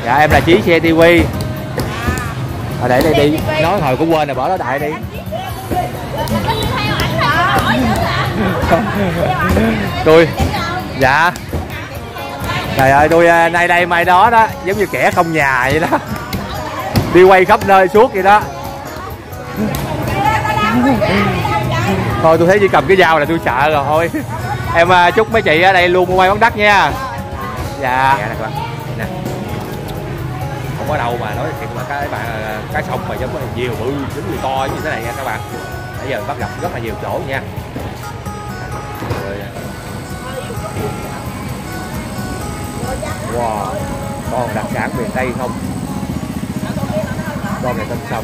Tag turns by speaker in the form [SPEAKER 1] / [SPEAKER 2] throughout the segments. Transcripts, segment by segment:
[SPEAKER 1] Dạ em là Chí Xe TV. Để đây đi, nói hồi cũng quên rồi, bỏ nó đại đi. Tôi dạ trời ơi, tôi nay đây mai đó đó, giống như kẻ không nhà vậy đó, đi quay khắp nơi suốt vậy đó. Thôi tôi thấy chỉ cầm cái dao là tôi sợ rồi thôi. Em chúc mấy chị ở đây luôn mua may bán đắt nha. Dạ nè các bạn nè, không có đâu mà nói thiệt mà cái sông mà giống có nhiều bự giống như to như thế này nha các bạn. Bây giờ bắt gặp rất là nhiều chỗ nha. Wow, con đặc sản miền Tây không? Con này tên sông.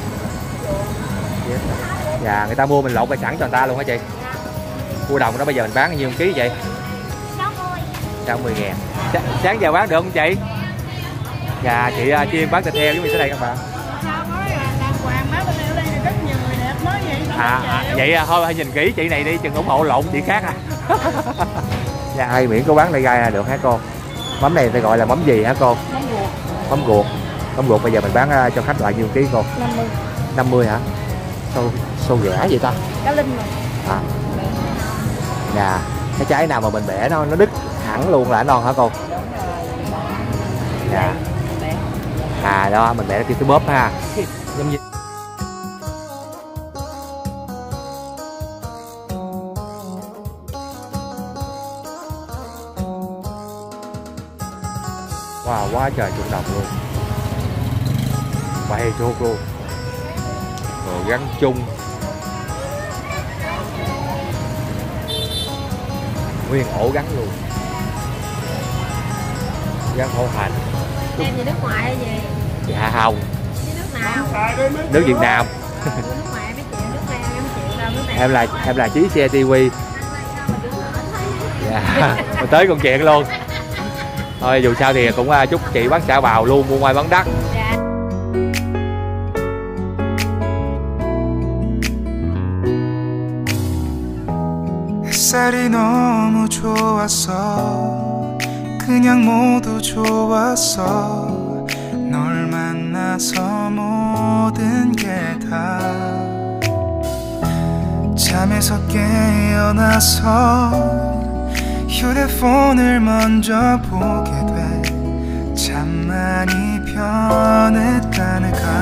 [SPEAKER 1] Dạ, người ta mua mình lột bài sẵn cho người ta luôn hả chị? Cua đồng đó bây giờ mình bán bao nhiêu ký vậy? 60.000. Sáng giờ bán được không chị? Dạ, chị chuyên bán thịt heo giống như thế này các bạn. Vậy thôi nhìn kỹ chị này đi, chừng ủng hộ lộn chị khác à. Dạ, hay miễn có bán đây gai được hả cô? Mắm này phải gọi là mắm gì hả cô? Mắm ruột. Mắm ruột. Mắm ruột bây giờ mình bán cho khách loại nhiêu ký cô? 50. 50 hả? Sâu rẻ vậy ta? Cá linh rồi. À. Dạ. Cái trái nào mà mình bẻ nó đứt hẳn luôn là non hả cô? Dạ. À đó, mình bẻ nó kêu cái bóp ha. Giống như wow, quá trời chuột đồng luôn, bay chuột luôn, rồi gắn chung nguyên ổ gắn luôn, gắn hổ hành.
[SPEAKER 2] Em gì nước ngoài hay gì?
[SPEAKER 1] Dạ không.
[SPEAKER 2] Nước nào?
[SPEAKER 1] Nước Việt Nam.
[SPEAKER 2] Nước ngoài mấy chuyện, nước này em chịu đâu, nước này.
[SPEAKER 1] Em là Chí Xe TV. Dạ, tới công chuyện luôn. Thôi dù sao thì cũng chúc chị bán xả bào luôn mua ngoài bán đắt.
[SPEAKER 2] Dạ.
[SPEAKER 3] 햇살이 너무 좋았어 그냥 모두 좋았어 널 만나서 모든 게 다 잠에서 깨어나서 휴대폰을 먼저 보게 돼 참 많이 변했다는가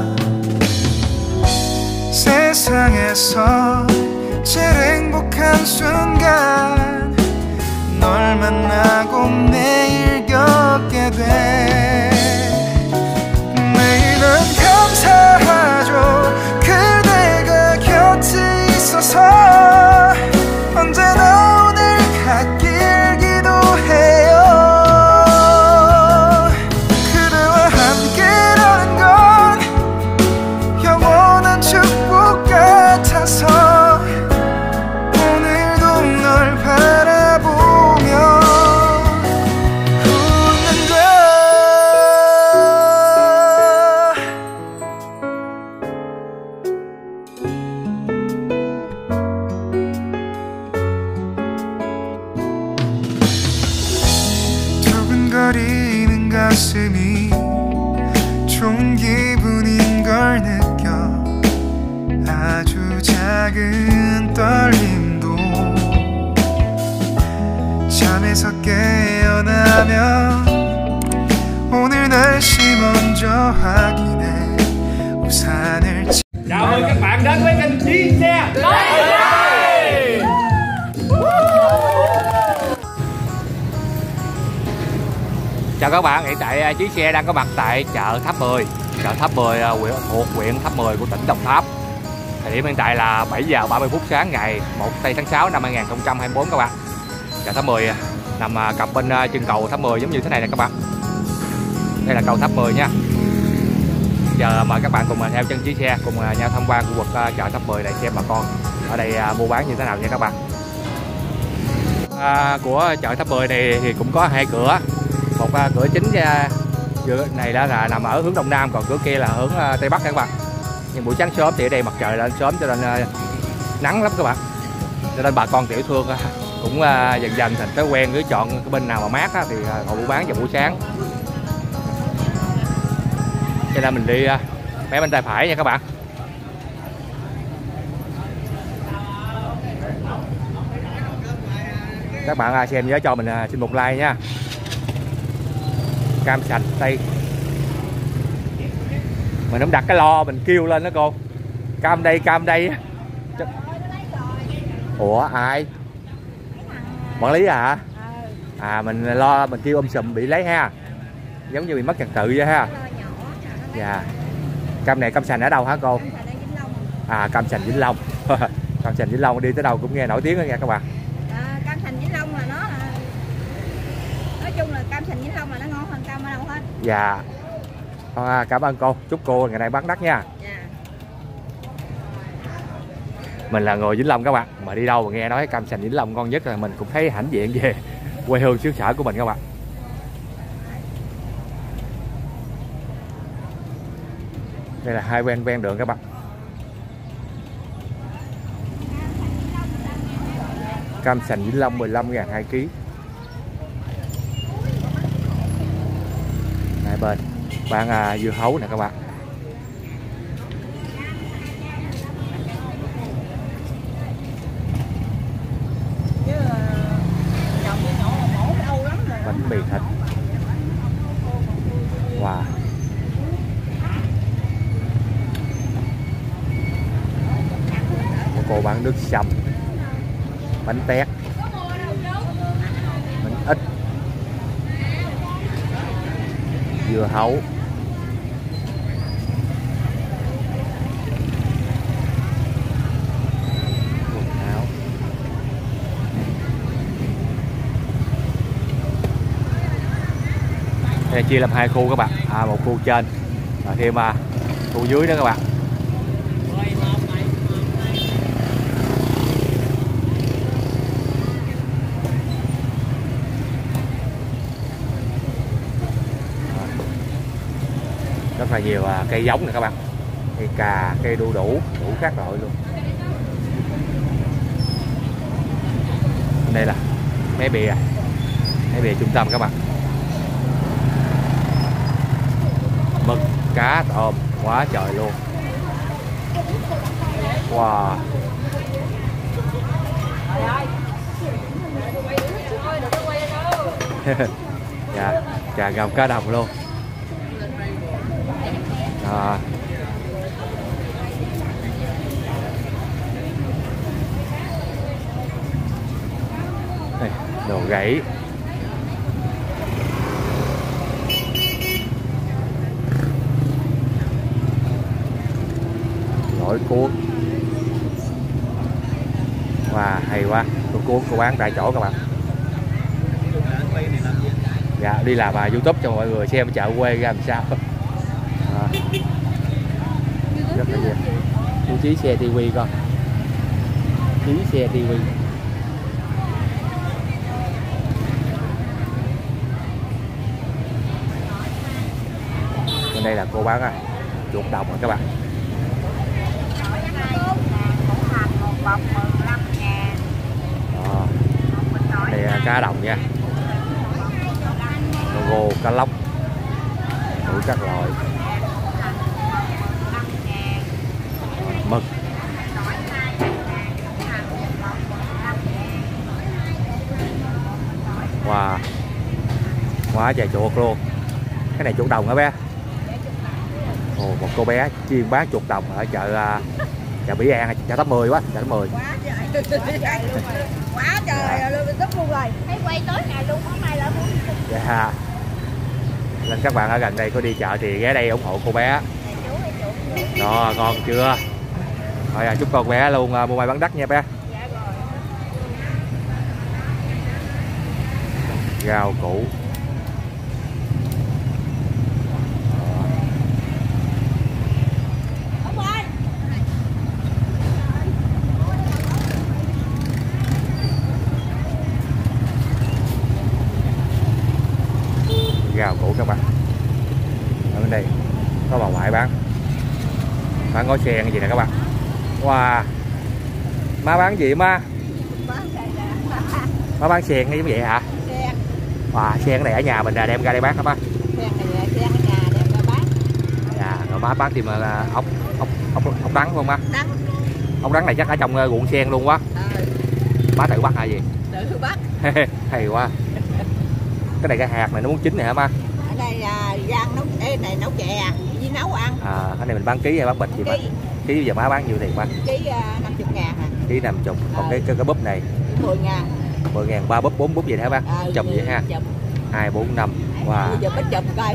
[SPEAKER 3] 세상에서 제일 행복한 순간 널 만나고 매일 겪게 돼 매일은 감사하죠 그대가 곁에 있어서 언제나 오늘 같길 기도해요 그대와 함께라는 건 영원한 축복 같아서 두근거리는 가슴이 좋은 기분인 걸 느껴 아주 작은 떨림도 잠에서 깨어나면 오늘 날씨 먼저 확인해 우산을
[SPEAKER 1] Chào mừng các bạn đến với kênh Chí Xe TV. Chào các bạn, hiện tại Chí Xe đang có mặt tại chợ Tháp 10. Chợ Tháp 10 thuộc huyện Tháp 10 của tỉnh Đồng Tháp. Thời điểm hiện tại là 7 giờ 30 phút sáng ngày 1 tháng 6 năm 2024 các bạn. Chợ Tháp 10 nằm cặp bên chân cầu Tháp 10 giống như thế này nè các bạn. Đây là cầu Tháp 10 nha. Giờ mời các bạn cùng theo chân Chí Xe cùng nhau tham quan khu vực chợ Tháp 10 này xem bà con ở đây mua bán như thế nào nha các bạn. Của chợ Tháp 10 này thì cũng có hai cửa. Một cửa chính này đó là nằm ở hướng đông nam, còn cửa kia là hướng tây bắc các bạn. Nhưng buổi sáng sớm thì ở đây mặt trời lên sớm cho nên nắng lắm các bạn. Cho nên bà con tiểu thương cũng dần dần thành thói quen cứ chọn cái bên nào mà mát thì họ buôn bán vào buổi sáng. cho nên mình đi mé bên tay phải nha các bạn. Các bạn xem nhớ cho mình xin một like nha. Cam sành tây. Mình không đặt cái lo mình kêu lên đó cô. Cam đây, cam đây. Ủa ai? Quản lý hả? À mình lo mình kêu sùm bị lấy ha. Giống như bị mất trật tự vậy ha. Dạ. Cam này cam sành ở đâu hả cô? À cam sành Vĩnh Long. Cam sành Vĩnh Long đi tới đâu cũng nghe nổi tiếng đó nha các bạn.
[SPEAKER 2] Cam sành Vĩnh Long là nó nói chung là cam sành Vĩnh Long là nó ngon hơn cam ở đâu hết.
[SPEAKER 1] Dạ. Cảm ơn cô. Chúc cô ngày nay bán đắt nha.
[SPEAKER 2] Dạ.
[SPEAKER 1] Mình là người Vĩnh Long các bạn, mà đi đâu mà nghe nói cam sành Vĩnh Long ngon nhất là mình cũng thấy hãnh diện về quê hương xứ sở của mình các bạn. Đây là hai ven đường các bạn. Cam sành Vĩnh Long 15.000 2 kg. Hai bên bán dưa hấu nè các bạn. Bánh mì thịt. Wow. Cô bán nước sâm, bánh tét, bánh ít, dưa hấu, quần áo. Đây chia làm hai khu các bạn, một khu trên và thêm khu dưới đó các bạn. Rất là nhiều cây giống nè các bạn, cây cà, cây đu đủ các loại luôn. Đây là mấy bìa trung tâm các bạn. Mực, cá, tôm quá trời luôn. Wow. Dạ, chà gầm cá đồng luôn. Đây, đồ gãy. Gỏi cuốn. Wow, hay quá. Tôi cuốn cô bán tại chỗ các bạn. Dạ, đi làm YouTube cho mọi người xem chợ quê ra làm sao. Rất là đẹp. Chú Chí Xe TV con. Chí Xe TV. Bên đây là cô bán chuột đồng rồi các bạn. Đây là cá đồng nha. Logo cá lóc đủ các loại. Mực. Wow. Quá trời chuột luôn. Cái này chuột đồng hả bé? Ồ, một cô bé chuyên bán chuột đồng ở chợ Bỉ An, chợ Tháp 10 quá, chợ Tháp 10.
[SPEAKER 2] Quá trời luôn, rất luôn rồi. Thấy quay tối ngày luôn, hôm nay là muốn.
[SPEAKER 1] Dạ. Nên các bạn ở gần đây có đi chợ thì ghé đây ủng hộ cô bé. Đó, ngon chưa? Rồi chúc con bé luôn mua may bán đắt nha bé. Rau củ. Rau củ các bạn. Ở bên đây có bà ngoại bán gói sen gì nè các bạn. Wow. Má bán gì má? Má bán sen hay vậy hả? Sen. Wow, sen này ở nhà mình đem ra đây bán hả má?
[SPEAKER 2] Sen này sen ở nhà đem ra bán.
[SPEAKER 1] Dạ. má bán tìm là ốc đắng không má?
[SPEAKER 2] Đắng.
[SPEAKER 1] Ốc đắng này chắc ở trong ruộng sen luôn quá. Má tự bắt hay gì?
[SPEAKER 2] Tự bắt.
[SPEAKER 1] Hay quá. Cái này cái hạt này nó muốn chín này hả má?
[SPEAKER 2] Ở đây là rang nấu này nấu chè với nấu ăn.
[SPEAKER 1] Cái này mình bán ký hay bán bịch gì má? Ký giờ má bán nhiêu tiền má?
[SPEAKER 2] Ký 50.000 à.
[SPEAKER 1] Ký 50. Còn cái búp này
[SPEAKER 2] 10.000.
[SPEAKER 1] 10.000 3 búp 4 búp vậy hả bác? Chùm vậy ha. 2 4 5. Wow.
[SPEAKER 2] Bây giờ bắt chùm coi.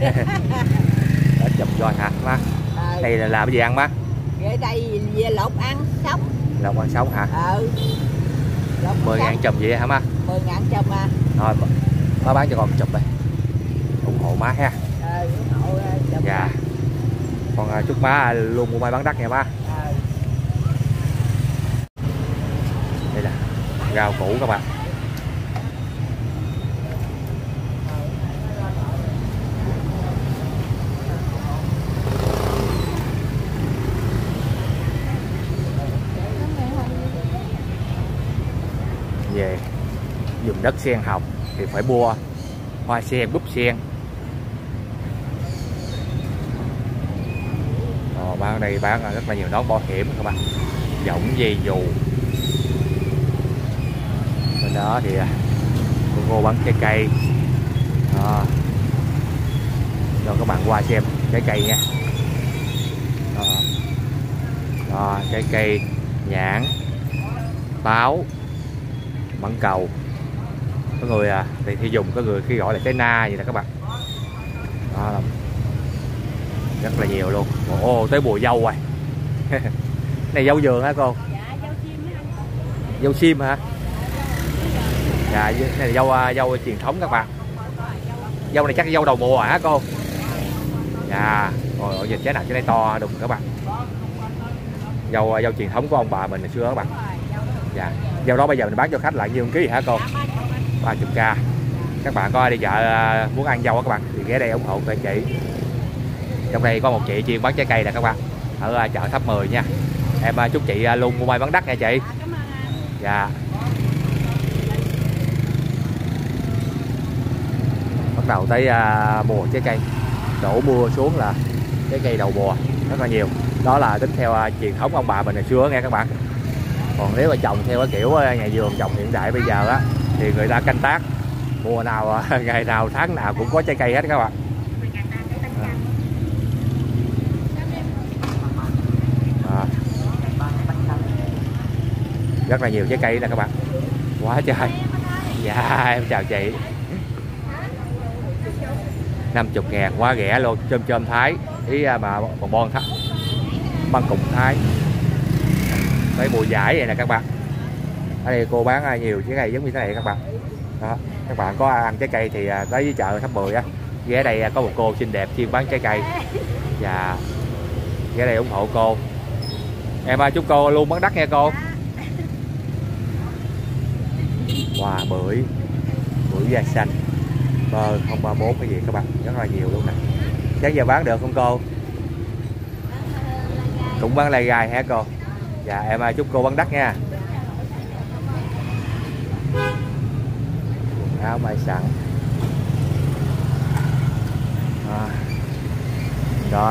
[SPEAKER 1] Ít chùm cho hả má? Đây là làm cái gì ăn má?
[SPEAKER 2] Ở đây về lột ăn sống.
[SPEAKER 1] Lột ăn sống hả? 10.000 chùm vậy hả má?
[SPEAKER 2] 10.000 chùm à.
[SPEAKER 1] Thôi má bán cho con chùm đây. Ủng hộ má ha.
[SPEAKER 2] Ủng hộ chùm.
[SPEAKER 1] Dạ. Còn chúc má luôn mua may bán đắt nha má. Đây là rau củ các bạn. Về dùng đất sen hồng thì phải mua hoa sen, búp sen. Bán ở đây bán rất là nhiều nón bảo hiểm các bạn, giọng dây dù. Bên đó thì cô bán trái cây. Cho các bạn qua xem trái cây nha. Trái cây nhãn, táo, mãng cầu. Có người thì dùng, có người khi gọi là trái na vậy nè các bạn. Đó, rất là nhiều luôn. Tới mùa dâu rồi. Này dâu vườn hả cô?
[SPEAKER 2] Dạ, dâu sim hả?
[SPEAKER 1] Dâu sim hả? Dạ, này là dâu truyền thống các bạn. Dâu này chắc là dâu đầu mùa hả cô? Dạ, rồi dịch trái nào trái này to đùng các bạn. Dâu truyền thống của ông bà mình hồi xưa các bạn. Dạ, dâu đó bây giờ mình bán cho khách lại nhiêu ký hả cô? 30k. Các bạn có đi chợ muốn ăn dâu các bạn thì ghé đây ủng hộ cho chị. Trong đây có một chị chuyên bán trái cây nè các bạn, ở chợ Tháp 10 nha. Em chúc chị luôn mua may bán đắt nha chị. Dạ. Bắt đầu tới mùa trái cây, đổ mưa xuống là trái cây đầu mùa rất là nhiều. Đó là tính theo truyền thống ông bà mình hồi xưa nghe các bạn. Còn nếu mà trồng theo cái kiểu nhà vườn trồng hiện đại bây giờ á thì người ta canh tác mùa nào ngày nào tháng nào cũng có trái cây hết các bạn. Rất là nhiều trái cây nè các bạn, quá trời. Dạ em chào chị. 50.000 quá rẻ luôn. Chôm Thái ý mà còn bon thắt băng cục Thái. Tới mùa giải vậy nè các bạn. Ở đây cô bán nhiều trái cây giống như thế này các bạn. Đó, các bạn có ăn trái cây thì tới với chợ Tháp 10 á, ghé đây có một cô xinh đẹp chuyên bán trái cây. Và ghé đây ủng hộ cô. Em chúc cô luôn bán đắt nha cô. Wow, bưởi da xanh bơ 034 cái gì các bạn, rất là nhiều luôn nè. Sáng giờ bán được không cô? Cũng bán lai gai hả cô? Dạ em chúc cô bán đắt nha. Áo may sẵn. Rồi.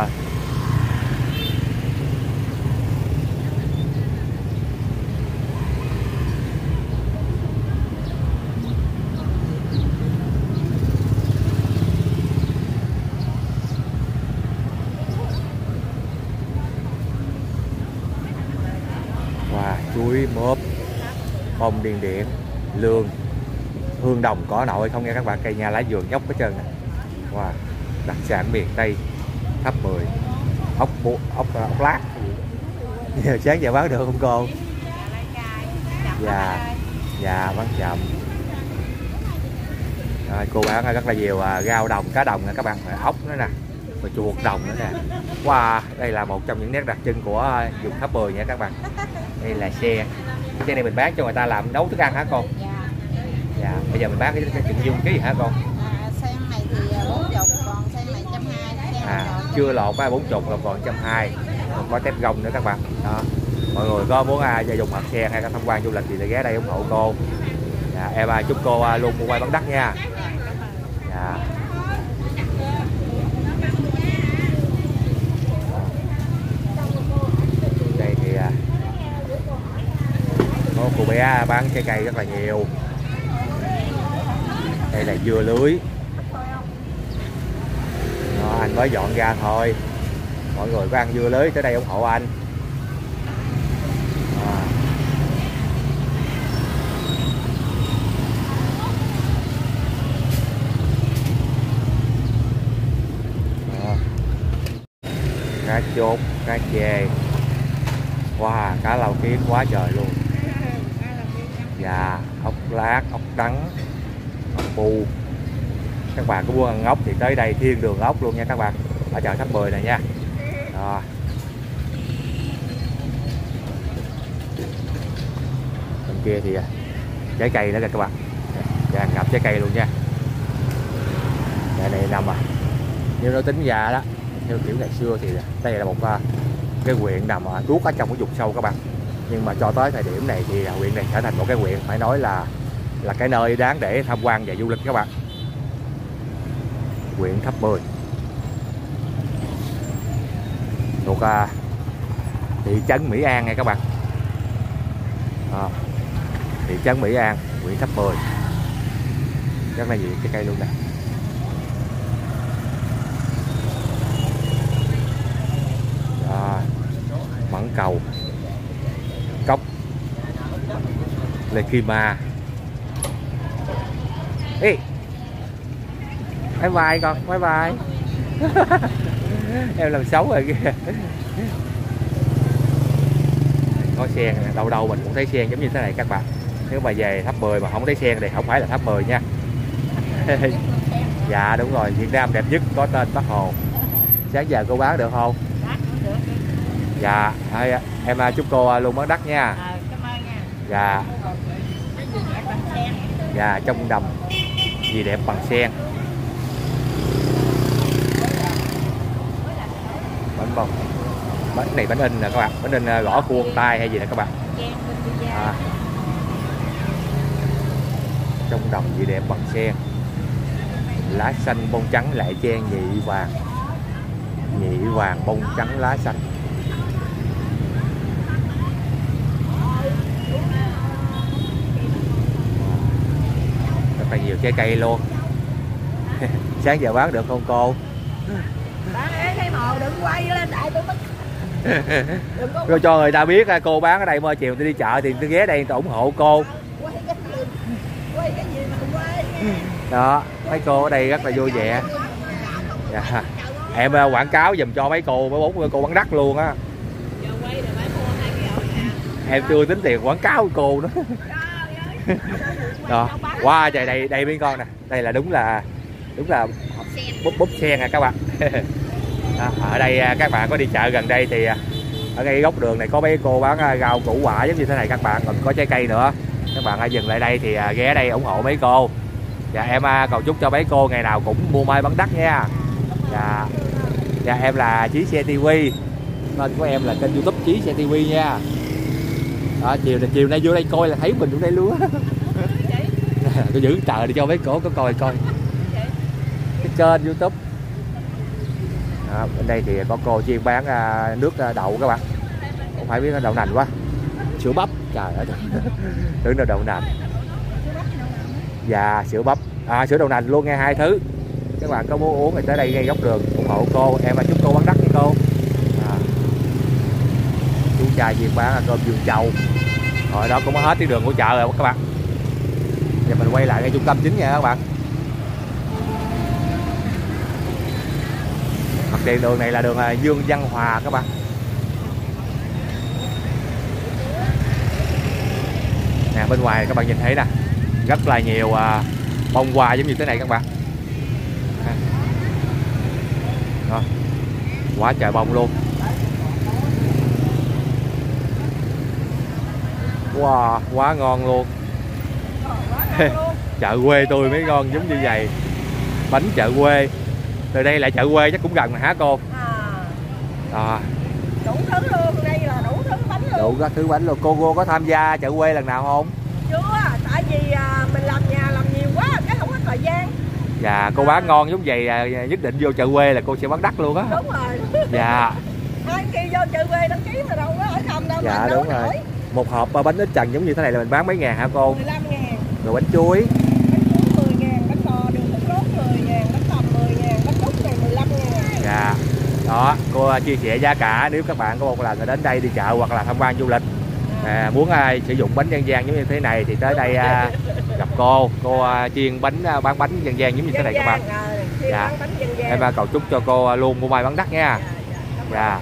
[SPEAKER 1] Chuối mướp, bông điền điện, lương, hương đồng cỏ nội không nghe các bạn, cây nhà lá vườn dốc hết trơn nè. Wow, đặc sản miền Tây Tháp 10. Ốc lát. Sáng giờ bán được không cô? Dạ bán chậm. Rồi, cô bán rất là nhiều rau đồng, cá đồng nè các bạn, ốc nữa nè, và chuột đồng nữa nè. Wow, đây là một trong những nét đặc trưng của vùng Tháp 10 nha các bạn. Đây là xe này mình bán cho người ta làm nấu thức ăn hả con? Dạ. Bây giờ mình bán cái chừng dung ký hả con?
[SPEAKER 2] Sen này thì 40, còn sen này 120.
[SPEAKER 1] Chưa lột 40 là còn 120. Còn có tép gông nữa các bạn. Đó. Mọi người có muốn dùng hạt sen hay tham quan du lịch thì ghé đây ủng hộ cô. Dạ, em chúc cô luôn mua may bán đắt nha. Dạ. bé bán trái cây rất là nhiều. Đây là dưa lưới. Đó, anh mới dọn ra thôi. Mọi người có ăn dưa lưới tới đây ủng hộ anh. Cá chốt, cá chê. Wow, cá lau kiến quá trời luôn. Dạ, ốc lát, ốc đắng, ốc bu. Các bạn có muốn ăn ốc thì tới đây thiên đường ốc luôn nha các bạn. Ở chợ Tháp 10 này nha. Đó. Bên kia thì trái cây nữa kìa các bạn. Tràn ngập trái cây luôn nha. Đây này nằm nếu nó tính ra đó, theo kiểu ngày xưa thì đây là một cái huyện nằm tuốt ở trong cái vùng sâu các bạn. Nhưng mà cho tới thời điểm này thì huyện này trở thành một cái huyện phải nói là cái nơi đáng để tham quan và du lịch các bạn. Huyện Tháp 10 thuộc thị trấn Mỹ An nha các bạn. Thị trấn Mỹ An, huyện Tháp 10. Rất là nhiều cái cây luôn nè. Mãng cầu, cốc, lê kim ma. Ê, bye bye con, bye bye. Em làm xấu rồi kìa. Có sen, đâu đâu mình cũng thấy sen giống như thế này các bạn. Nếu mà về Tháp 10 mà không thấy sen thì không phải là Tháp 10 nha. Dạ đúng rồi, Việt Nam đẹp nhất có tên Bác Hồ. Sáng giờ cô bán được không? Dạ, em chúc cô luôn bán đắt nha.
[SPEAKER 2] Cảm ơn nha.
[SPEAKER 1] Dạ. Dạ, trong đầm gì đẹp bằng sen. Bánh bông. Bánh này bánh in nè các bạn, bánh in gõ khuôn tay hay gì nè các bạn. Trong đầm gì đẹp bằng sen. Lá xanh bông trắng lại chen nhị vàng. Nhị vàng bông trắng lá xanh. Rất là nhiều trái cây luôn. Sáng giờ bán được không cô?
[SPEAKER 2] Bán thấy màu đừng quay lên đại tôi mất.
[SPEAKER 1] Rồi cho người ta biết cô bán ở đây mới chiều tôi đi chợ thì tôi ghé đây tôi ủng hộ cô.
[SPEAKER 2] Quay cái gì mà quay.
[SPEAKER 1] Đó, mấy cô ở đây rất là vui vẻ. Dạ. Em quảng cáo dùm cho mấy cô, mấy bốn cô bán đắt luôn á. Em chưa tính tiền quảng cáo của cô nữa. Đó, wow, trời đây mấy con nè, đây là đúng là búp sen nha các bạn. Đó, ở đây các bạn có đi chợ gần đây thì ở ngay góc đường này có mấy cô bán rau củ quả giống như thế này các bạn, còn có trái cây nữa. Các bạn dừng lại đây thì ghé đây ủng hộ mấy cô. Dạ em cầu chúc cho mấy cô ngày nào cũng mua may bán đắt nha. Dạ em là Chí Xe TV, tên của em là kênh YouTube Chí Xe TV nha. Đó, chiều nay vô đây coi là thấy mình ở đây luôn á. Tôi giữ chờ để cho mấy cổ có coi cái kênh YouTube. Đó, bên đây thì có cô chuyên bán nước đậu các bạn. Không phải biết đậu nành quá. Sữa bắp, trời ơi. Tưởng là đậu nành. Dạ sữa bắp, sữa đậu nành luôn nghe, hai thứ. Các bạn có muốn uống thì tới đây ngay góc đường ủng hộ cô. Em chúc cô bán đắt nha cô. Chú trai chuyên bán cơm Dương Châu. Rồi đó cũng hết cái đường của chợ rồi các bạn. Giờ mình quay lại ngay trung tâm chính nha các bạn. Mặt tiền đường này là đường Dương Văn Hòa các bạn. Nè bên ngoài các bạn nhìn thấy nè, rất là nhiều bông hoa giống như thế này các bạn. Đó. Quá trời bông luôn. Wow, quá ngon luôn. Chợ quê tôi mới ngon giống như vậy. Bánh chợ quê. Từ đây lại chợ quê chắc cũng gần mà hả cô?
[SPEAKER 2] Đủ thứ luôn, đây là đủ thứ bánh luôn.
[SPEAKER 1] Đủ các thứ bánh luôn. Cô có tham gia chợ quê lần nào không?
[SPEAKER 2] Chưa, tại vì mình làm nhà làm nhiều quá, cái không có thời gian.
[SPEAKER 1] Dạ, cô bán ngon giống vậy nhất định vô chợ quê là cô sẽ bán đắt luôn á.
[SPEAKER 2] Đúng rồi.
[SPEAKER 1] Dạ.
[SPEAKER 2] Ai khi vô chợ quê đăng ký mà đâu có ở không đâu.
[SPEAKER 1] Dạ
[SPEAKER 2] mà
[SPEAKER 1] đúng rồi. Một hộp bánh ít trần giống như thế này là mình bán mấy ngàn hả cô?
[SPEAKER 2] 15.000.
[SPEAKER 1] Rồi bánh chuối?
[SPEAKER 2] Bánh chuối 10.000, bánh bò đường thốt nốt 10.000, bánh tằm 10.000, bánh đúc này 15.000.
[SPEAKER 1] Dạ. Đó, cô chia sẻ giá cả nếu các bạn có một lần đến đây đi chợ hoặc là tham quan du lịch muốn sử dụng bánh dân gian giống như thế này thì tới đây gặp cô chuyên bán bánh dân gian giống như thế này các bạn. Dạ. Em cầu chúc cho cô luôn mua may bán đắt nha. Dạ.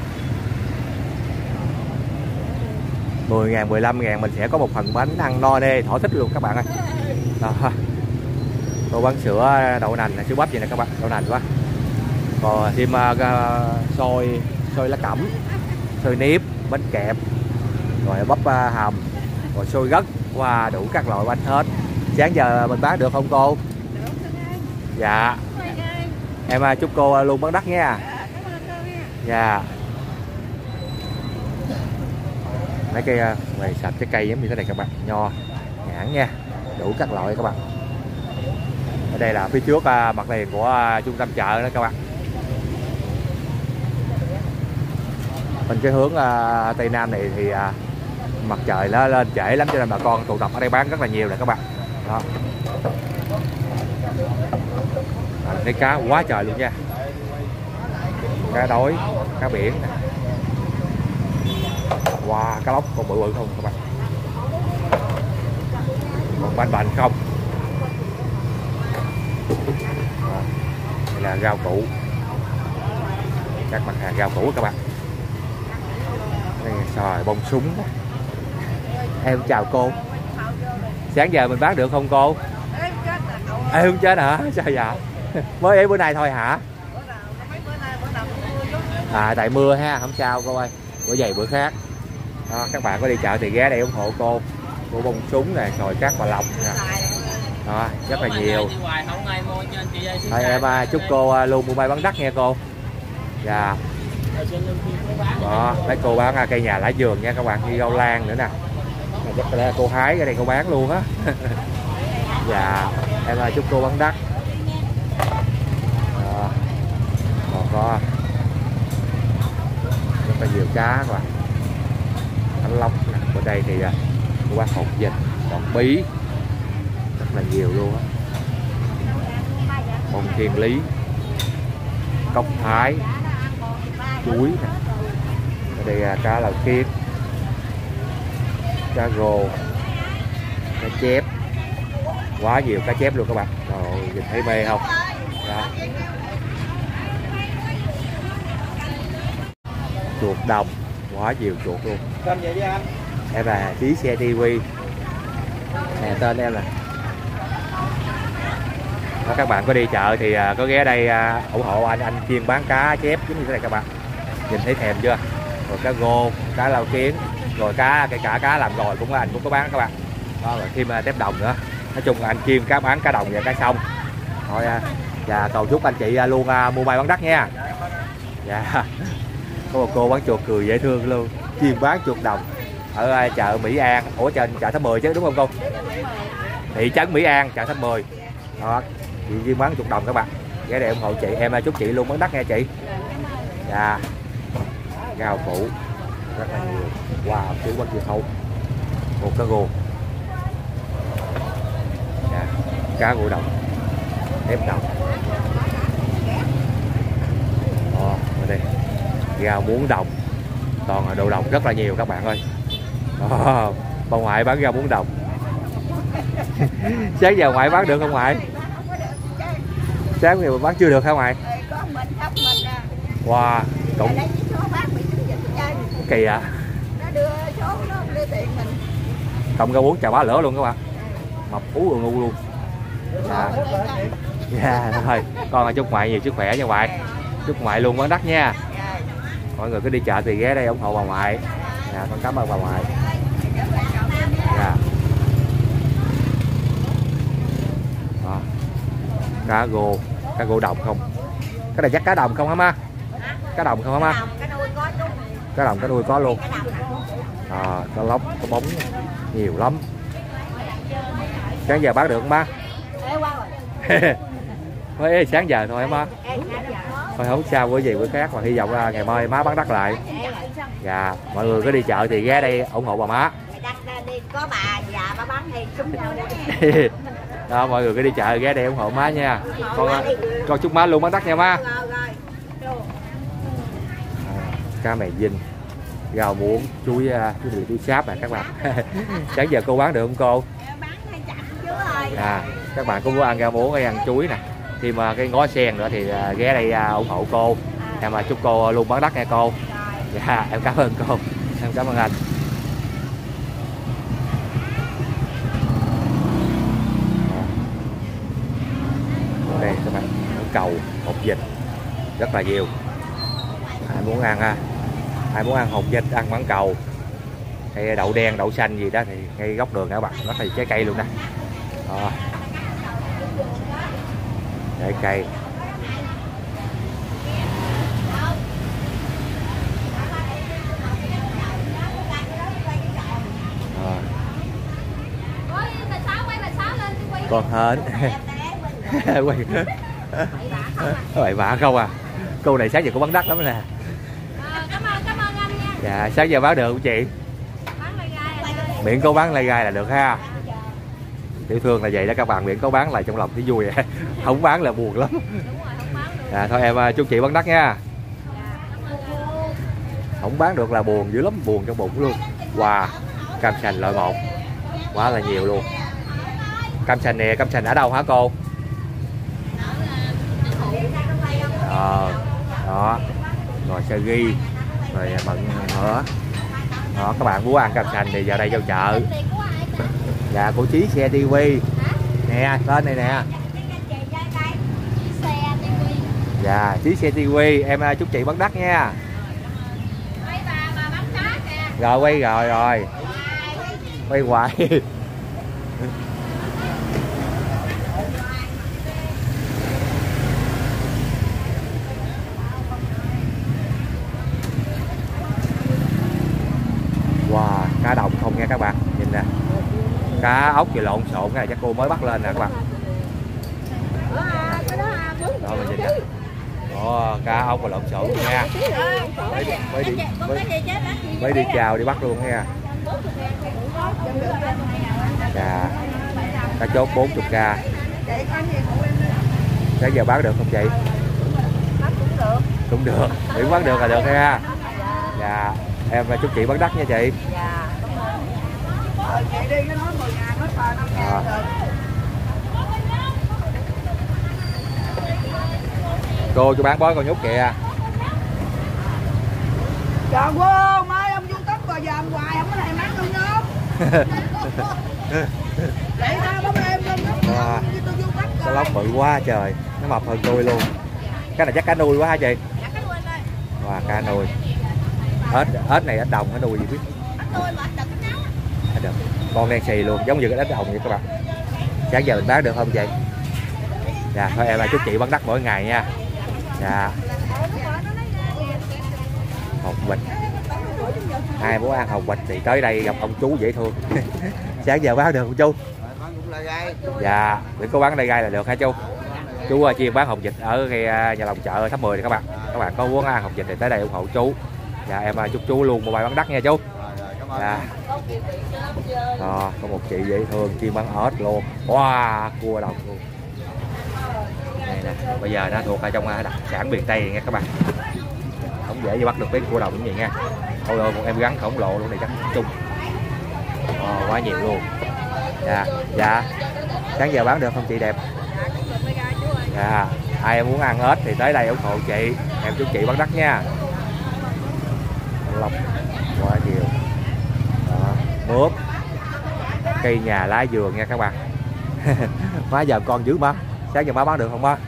[SPEAKER 1] 10.000, 15.000 mình sẽ có một phần bánh ăn no nê thỏa thích luôn các bạn ơi. Đó. Cô bán sữa đậu nành, sữa bắp vậy nè các bạn, đậu nành quá. Còn thêm xôi lá cẩm, xôi nếp, bánh kẹp, rồi bắp hầm, rồi xôi gấc, qua đủ các loại bánh hết. Sáng giờ mình bán được không cô? Dạ. Em chúc cô luôn bán đắt nha. Dạ. Mấy cây ngoài sạch trái cây giống như thế này các bạn, nho, nhãn nha, đủ các loại các bạn. Ở đây là phía trước mặt tiền của trung tâm chợ đó các bạn. Bên cái hướng Tây Nam này thì mặt trời nó lên trễ lắm cho nên bà con tụ tập ở đây bán rất là nhiều nè các bạn. Đó. Thấy cá quá trời luôn nha. Cá đối, cá biển nè. Wow, cá lóc còn bự bự không các bạn. Còn banh bành không. Đây là rau củ. Các mặt hàng rau củ các bạn. Đây xoài bông súng. Em chào cô. Sáng giờ mình bán được không cô? Em không chết hả? Sao vậy? Mới ấy bữa nay thôi hả? Tại mưa ha, không sao cô ơi. Bữa giày bữa khác. Đó, các bạn có đi chợ thì ghé đây ủng hộ cô. Cô bông súng nè, xoài cát và lọc nè. Đó, rất là nhiều. Thôi em chúc cô luôn mua may bán đắt nha cô. Dạ. Đó, mấy cô bán cây nhà lá vườn nha các bạn, như rau lan nữa nè. Chắc là cô hái ở đây cô bán luôn á. Dạ, em chúc cô bán đắt. Còn có rất là nhiều cá các bạn. Thanh long nè, ở đây thì cô bán hột vịt, còn bí rất là nhiều luôn á. Bông thiên lý, cốc thái, chuối nè. Ở đây cá lầu kiết, cá rô, cá chép, quá nhiều cá chép luôn các bạn. Rồi nhìn thấy mê không? Đó. Chuột đồng, quá nhiều chuột luôn.
[SPEAKER 4] Tên vậy đi anh.
[SPEAKER 1] Em là Chí Xe TV nè, tên em là. Đó, các bạn có đi chợ thì có ghé đây ủng hộ anh chuyên bán cá chép giống như thế này các bạn. Nhìn thấy thèm chưa? Rồi cá rô, cá lau kiến, rồi kể cả cá làm rồi cũng anh cũng có bán các bạn. Đó, rồi thêm tép đồng nữa. Nói chung là anh chuyên bán cá đồng và cá sông. Thôi và cầu chúc anh chị luôn mua may bán đắt nha. Dạ. Có một cô bán chuột cười dễ thương luôn, chuyên bán chuột đồng ở chợ Mỹ An, trên chợ Tháp 10 chứ đúng không cô? Thị trấn Mỹ An, chợ Tháp 10. Đó, chị chuyên bán chuột đồng các bạn. Ghé để ủng hộ chị, em chúc chị luôn bán đắt nha chị. Dạ. Rau củ rất là nhiều. Wow, chứ quanh kia hậu. Một cá rô. Dạ. Cá rô đồng, ép đồng. Ở đây rau muống đồng, toàn là đồ đồng rất là nhiều các bạn ơi. Bà ngoại bán rau muống đồng. Sáng giờ ngoại bán được không ngoại? Sáng giờ bán chưa được hả ngoại? Wow, cũng kỳ ạ. Cộng rau muống chà bá lửa luôn các bạn, mập ú rồi ngu luôn. Dạ. Dạ thôi, con chúc ngoại nhiều sức khỏe nha ngoại, chúc ngoại luôn bán đắt nha. Mọi người cứ đi chợ thì ghé đây ủng hộ bà ngoại. Dạ, con cảm ơn bà ngoại. Dạ. Đó. Cá rô đồng không? Cái này chắc cá đồng không hả má? Cá đồng không hả má? Cá đồng, cá nuôi có luôn. Cá lóc, có bóng nhiều lắm. Sáng giờ bán được không má? Mới sáng giờ thôi hả má? Thôi không sao, bữa gì bữa khác, mà hy vọng ngày mai má bán đắt lại. Dạ, mọi người cứ đi chợ thì ghé đây ủng hộ bà má.
[SPEAKER 2] có bà già bà bán thì súng nhau đó.
[SPEAKER 1] Đó, mọi người cứ đi chợ ghé đây ủng hộ má nha. Con chúc má luôn bán đắt nha má. Cá mè dinh, rau muống, chuối sáp nè các bạn. Sáng giờ cô bán được không cô? Các bạn có muốn ăn rau muống hay ăn chuối nè, thêm cái ngó sen nữa thì ghé đây ủng hộ cô. Em chúc cô luôn bán đắt nha cô. Dạ, em cảm ơn cô, em cảm ơn anh. Đây các bạn, cầu hột vịt rất là nhiều. Ai muốn ăn hột vịt, ăn mãng cầu hay đậu đen, đậu xanh gì đó thì ngay góc đường các bạn, rất là trái cây luôn nè. Trái cây. Con hến. Bậy bạ không à. Cô này sáng giờ cũng bán đắt lắm nè.
[SPEAKER 2] Cảm ơn anh nha.
[SPEAKER 1] Dạ, sáng giờ bán được không chị? Miệng cô bán lai gai là được ha. Tiểu thương là vậy đó các bạn, miệng có bán là trong lòng thấy vui. Không bán là buồn lắm. Dạ, thôi em chúc chị bán đắt nha. Không bán được là buồn dữ lắm, buồn trong bụng luôn. Wow, cam sành loại 1 quá là nhiều luôn. Cam sành nè, cam sành ở đâu hả cô? Đó, rồi sa ghi, rồi mận nữa. Đó, các bạn muốn ăn cam sành thì vào đây vô chợ. Dạ, của Chí Xe TV nè, tên này nè. Dạ, Chí Xe TV, em chúc chị bán đắt nha. Rồi quay rồi quay hoài. Wow, cá đồng không nha các bạn, nhìn nè, cá ốc thì lộn xộn, cái này chắc cô mới bắt lên nè các bạn. Đó mình nhìn nè, cá ốc và lộn xộn nha. Mới đi chào đi bắt luôn nha. Dạ, cá chốt 40k. Sáng giờ bán được không chị? Cũng được, miễn bán được là được nha. Dạ, em chúc chị bán đắt nha chị. Cô chú bán bói con nhút kìa.
[SPEAKER 2] Trời ơi, mấy ông YouTube rồi giờ hoài không có này bán đâu nhớ. Để ra bấm em lên đó.
[SPEAKER 1] Cái lóc bự quá trời, nó mập hơn tôi luôn. Cái này chắc cá nuôi quá hả chị?
[SPEAKER 2] Dạ, cá nuôi ơi.
[SPEAKER 1] Wow, cá nuôi. Ếch này ếch đồng hả, nuôi gì biết?
[SPEAKER 2] Ếch nuôi mà ếch đực nấu.
[SPEAKER 1] Ếch đực. Con đen xì luôn, giống như cái ếch đồng vậy các bạn. Sáng giờ mình bán được không chị? Dạ, thôi em chúc chị bán đắt mỗi ngày nha. Dạ. Hột vịt. Ai muốn ăn hột vịt thì tới đây gặp ông chú dễ thương. Sáng giờ bán được không chú? Dạ, để cô bán lai gai là được hả chú? Chú chuyên bán hột vịt ở cái nhà lòng chợ Tháp 10 này các bạn. Các bạn có muốn ăn hột vịt thì tới đây ủng hộ chú. Dạ, em chúc chú luôn một bài bán đắt nha chú. Dạ. Có một chị dễ thương chuyên bán ếch luôn. Wow, cua đồng luôn. Đây nè, bây giờ nó thuộc ở trong đặc sản miền Tây nha các bạn. Không dễ gì bắt được mấy cua đồng như vậy nha. Ôi ơi, một em rắn khổng lồ luôn này chắc chung. Quá nhiều luôn. Dạ. Sáng giờ bán được không chị đẹp? Dạ. Ai muốn ăn ếch thì tới đây ủng hộ chị. Em chúc chị bán đắt nha. Lọc quá nhiều. Mướp. Cây nhà lá vườn nha các bạn. Má giờ con dữ má. Sáng giờ má bán được không má?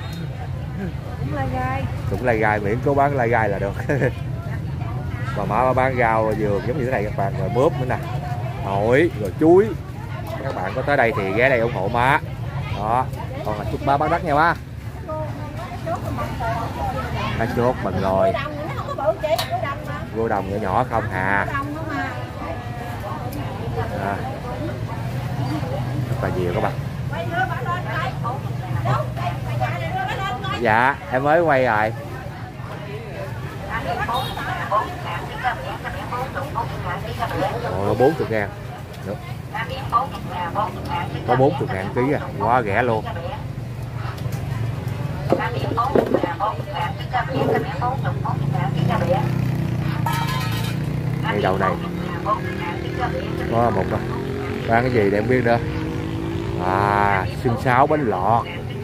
[SPEAKER 1] Cũng lai gai, miễn cố bán lai gai là được. Mà má bán rau vườn giống như thế này các bạn, rồi mướp nữa nè, ổi rồi chuối. Các bạn có tới đây thì ghé đây ủng hộ má. Đó, còn là chúc má bán đắt nha má. Cá chốt bằng rồi. Cua đồng nhỏ nhỏ không hà. Rất là nhiều các bạn. Dạ, em mới quay rồi. Ồ, 40.000. Có 40.000 ký à, quá rẻ luôn. Đây đầu này có một đâu bán cái gì để em biết nữa. À, xương sáo bánh lọt.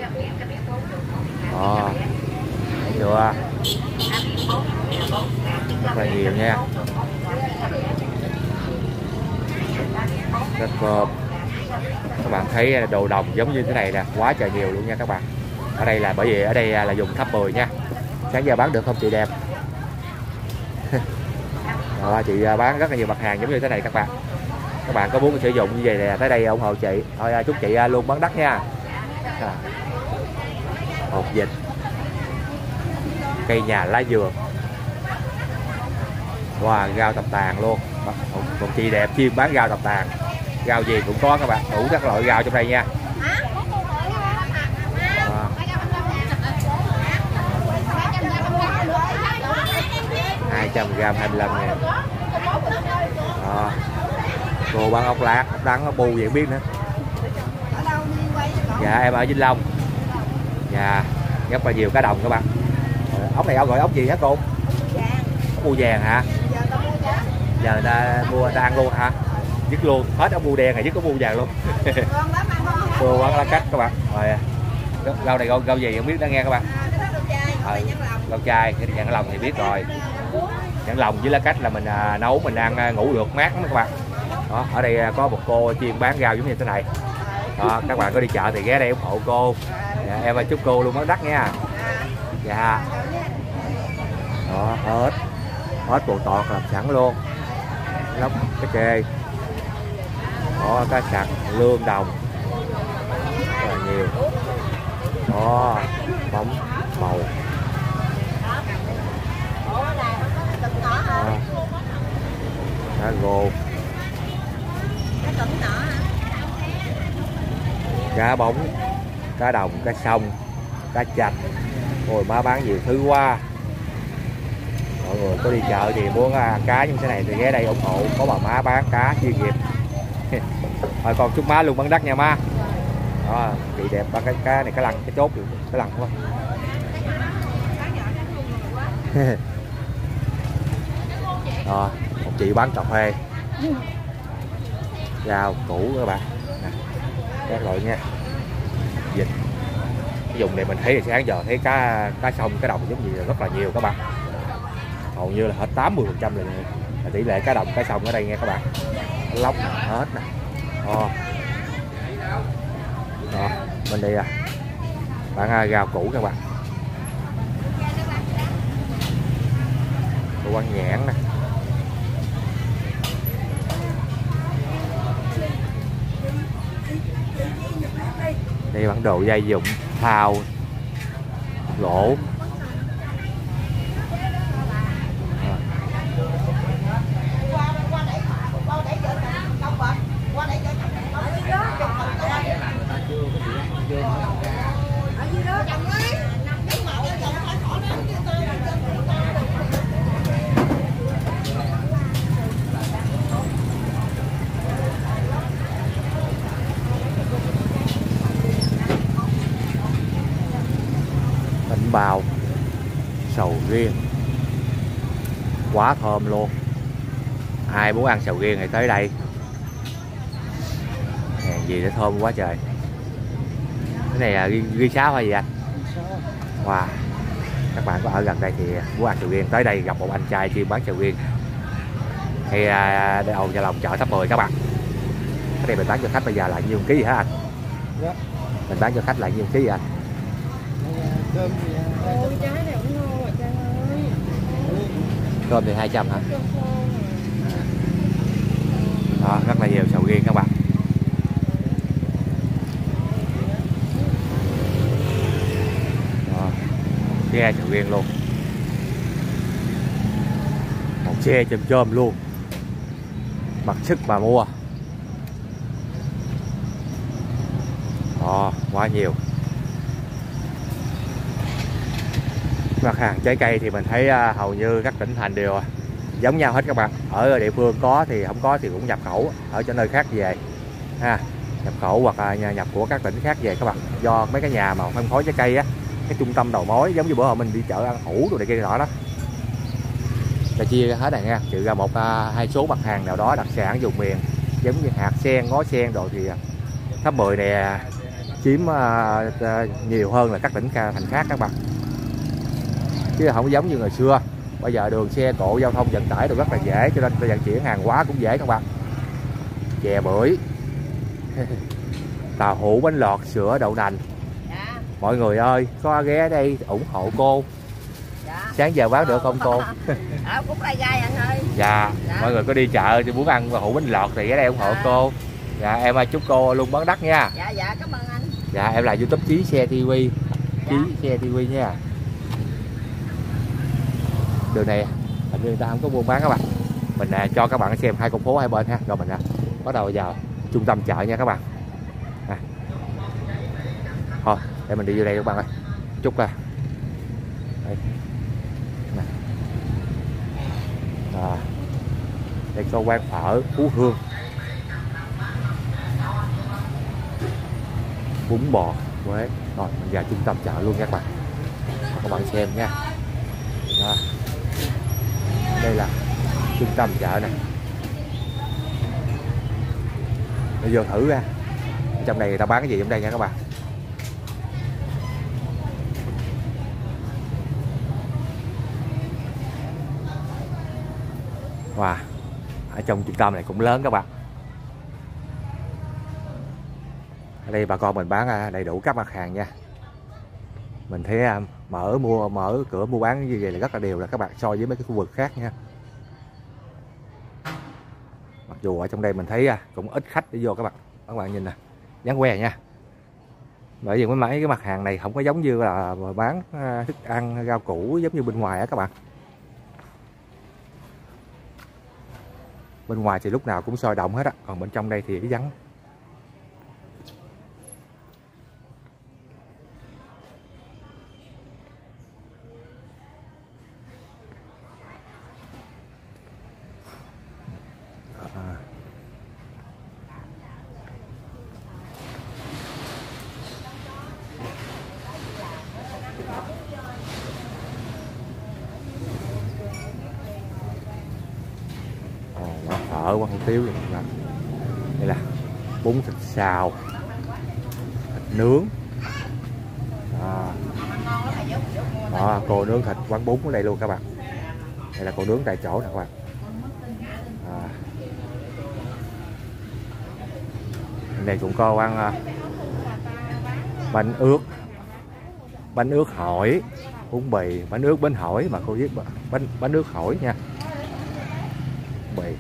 [SPEAKER 1] Thấy chưa, rất là nhiều nha. Rất cơm. Các bạn thấy đồ đồng giống như thế này nè, quá trời nhiều luôn nha các bạn. Ở đây là bởi vì ở đây là dùng tháp 10 nha. Sáng giờ bán được không chị đẹp? Đó, chị bán rất là nhiều mặt hàng giống như thế này các bạn. Các bạn có muốn sử dụng như vậy nè, tới đây ủng hộ chị. Thôi chúc chị luôn bán đắt nha. Hột vịt, cây nhà lá dừa. Wow, rau tập tàn luôn. Một chị đẹp chuyên bán rau tập tàn. Rau gì cũng có các bạn, đủ các loại rau trong đây nha. 200g 25 ngàn. Cô bán ốc lát, ốc đắng, ốc bu vậy biết nữa. Dạ em ở Vĩnh Long. Dạ rất là nhiều cá đồng các bạn. Ốc này gọi ốc gì hả cô? Ốc bu vàng hả? Giờ người ta mua người ta ăn luôn hả? Dứt luôn, hết ốc bu đen này dứt ốc bu vàng luôn. Cô bán lá cách các bạn. Rồi rau này rau gì không biết đã nghe các bạn. Rau chai, cái nhãn lòng thì biết rồi. Nhãn lòng với lá cách là mình nấu mình ăn ngủ được mát lắm các bạn. Đó, ở đây có một cô chuyên bán rau giống như thế này. Đó, các bạn có đi chợ thì ghé đây ủng hộ cô. Dạ, em chúc cô luôn bán đắt nha. Dạ. Đó, ớt bồ tọt làm sẵn luôn. Lóc cái kê. Đó, cá sặc, lương đồng. Rất là nhiều. Đó, bóng bầu. Cá gô, cá bóng, cá đồng, cá sông, cá chạch. Ôi má bán nhiều thứ quá. Mọi người có đi chợ thì muốn ăn cá như thế này thì ghé đây ủng hộ, có bà má bán cá chuyên nghiệp. Rồi còn chúc má luôn bán đắt nha má. Đó, chị đẹp bán cái cá này, cái lằn, cái chốt, cái lằn quá. Đó, một chị bán cà phê, rau củ các bạn nè, các loại nha, vịt. Cái vùng này mình thấy thì sáng giờ thấy cá sông, cá đồng giống gì rất là nhiều các bạn, hầu như là hết 80% là tỷ lệ cá đồng cá sông ở đây nha các bạn. Lóc nè, hết nè. Đó, bên đây bán rau củ các bạn, quán nhãn nè. Đây bản đồ gia dụng, thao, gỗ. Bào, sầu riêng quá thơm luôn. Ai muốn ăn sầu riêng thì tới đây. Hèn gì để thơm quá trời. Cái này là ghi sáo hay gì anh? Wow. Các bạn có ở gần đây thì muốn ăn sầu riêng tới đây gặp một anh trai chuyên bán sầu riêng. Thì đây Gia Long chợ Tháp 10 các bạn. Cái này mình bán cho khách bây giờ là nhiêu ký gì hả anh? Mình bán cho khách là nhiêu ký vậy anh?
[SPEAKER 2] Ôi, trái này cũng ngon rồi Trang ơi.
[SPEAKER 1] Cơm thì 200 hả? Đó, rất là nhiều sầu riêng các bạn. Đó, xe sầu riêng luôn. Một xe chôm luôn. Mặc sức mà mua. Đó, quá nhiều. Mặt hàng trái cây thì mình thấy hầu như các tỉnh thành đều giống nhau hết các bạn. Ở địa phương có thì không có thì cũng nhập khẩu ở chỗ nơi khác về. ha, nhập khẩu hoặc là nhập của các tỉnh khác về các bạn. Do mấy cái nhà mà phân phối trái cây á, cái trung tâm đầu mối giống như bữa hôm mình đi chợ An Hữu rồi này kia đó ta chia hết này nha, trừ ra một hai số mặt hàng nào đó đặc sản vùng miền giống như hạt sen, ngó sen rồi thì Tháp 10 này chiếm nhiều hơn là các tỉnh thành khác các bạn, chứ không giống như ngày xưa. Bây giờ đường xe cộ giao thông vận tải đều rất là dễ, cho nên vận chuyển hàng hóa cũng dễ các bạn. Chè bưởi tàu hũ, bánh lọt, sữa, đậu nành.
[SPEAKER 2] Dạ.
[SPEAKER 1] Mọi người ơi, có ghé đây ủng hộ cô.
[SPEAKER 2] Dạ.
[SPEAKER 1] Sáng giờ bán được không cô?
[SPEAKER 2] Cũng lai gai anh ơi.
[SPEAKER 1] Dạ. Mọi người có đi chợ thì muốn ăn hũ bánh lọt thì ghé đây ủng hộ cô. Dạ, em chúc cô luôn bán đắt nha.
[SPEAKER 2] Dạ, dạ, cảm ơn anh.
[SPEAKER 1] Dạ, em là YouTube Chí Xe TV. Chí Xe TV nha. Đường này hình như người ta không có buôn bán các bạn. Mình cho các bạn xem hai con phố hai bên ha, rồi mình bắt đầu vào trung tâm chợ nha các bạn. Thôi, để mình đi vô đây các bạn ơi. Chút ra. Đây. Đây có quán phở Phú Hương, bún bò Quế. Rồi mình vào trung tâm chợ luôn nha các bạn. Các bạn xem nha. Đó. Đây là trung tâm chợ này. Bây giờ thử ra trong này người ta bán cái gì trong đây nha các bạn. Wow, ở trong trung tâm này cũng lớn các bạn. Ở đây bà con mình bán đầy đủ các mặt hàng nha. Mình thấy mở cửa mua bán như vậy là rất là đều là các bạn, so với mấy cái khu vực khác nha. Mặc dù ở trong đây mình thấy cũng ít khách để vô các bạn nhìn nè, dáng que nha. Bởi vì mấy cái mặt hàng này không có giống như là bán thức ăn rau củ giống như bên ngoài á các bạn. Bên ngoài thì lúc nào cũng sôi động hết á, còn bên trong đây thì vắng. Phở, quán hủ tiếu vậy. Đây là bún thịt xào, thịt nướng. Đó, cô nướng thịt quán bún ở đây luôn các bạn. Đây là cô nướng tại chỗ nè các bạn. Đây cũng có quán bánh ướt hỏi, bún bì, bánh ướt bánh hỏi mà cô viết bánh ướt hỏi nha. Bì.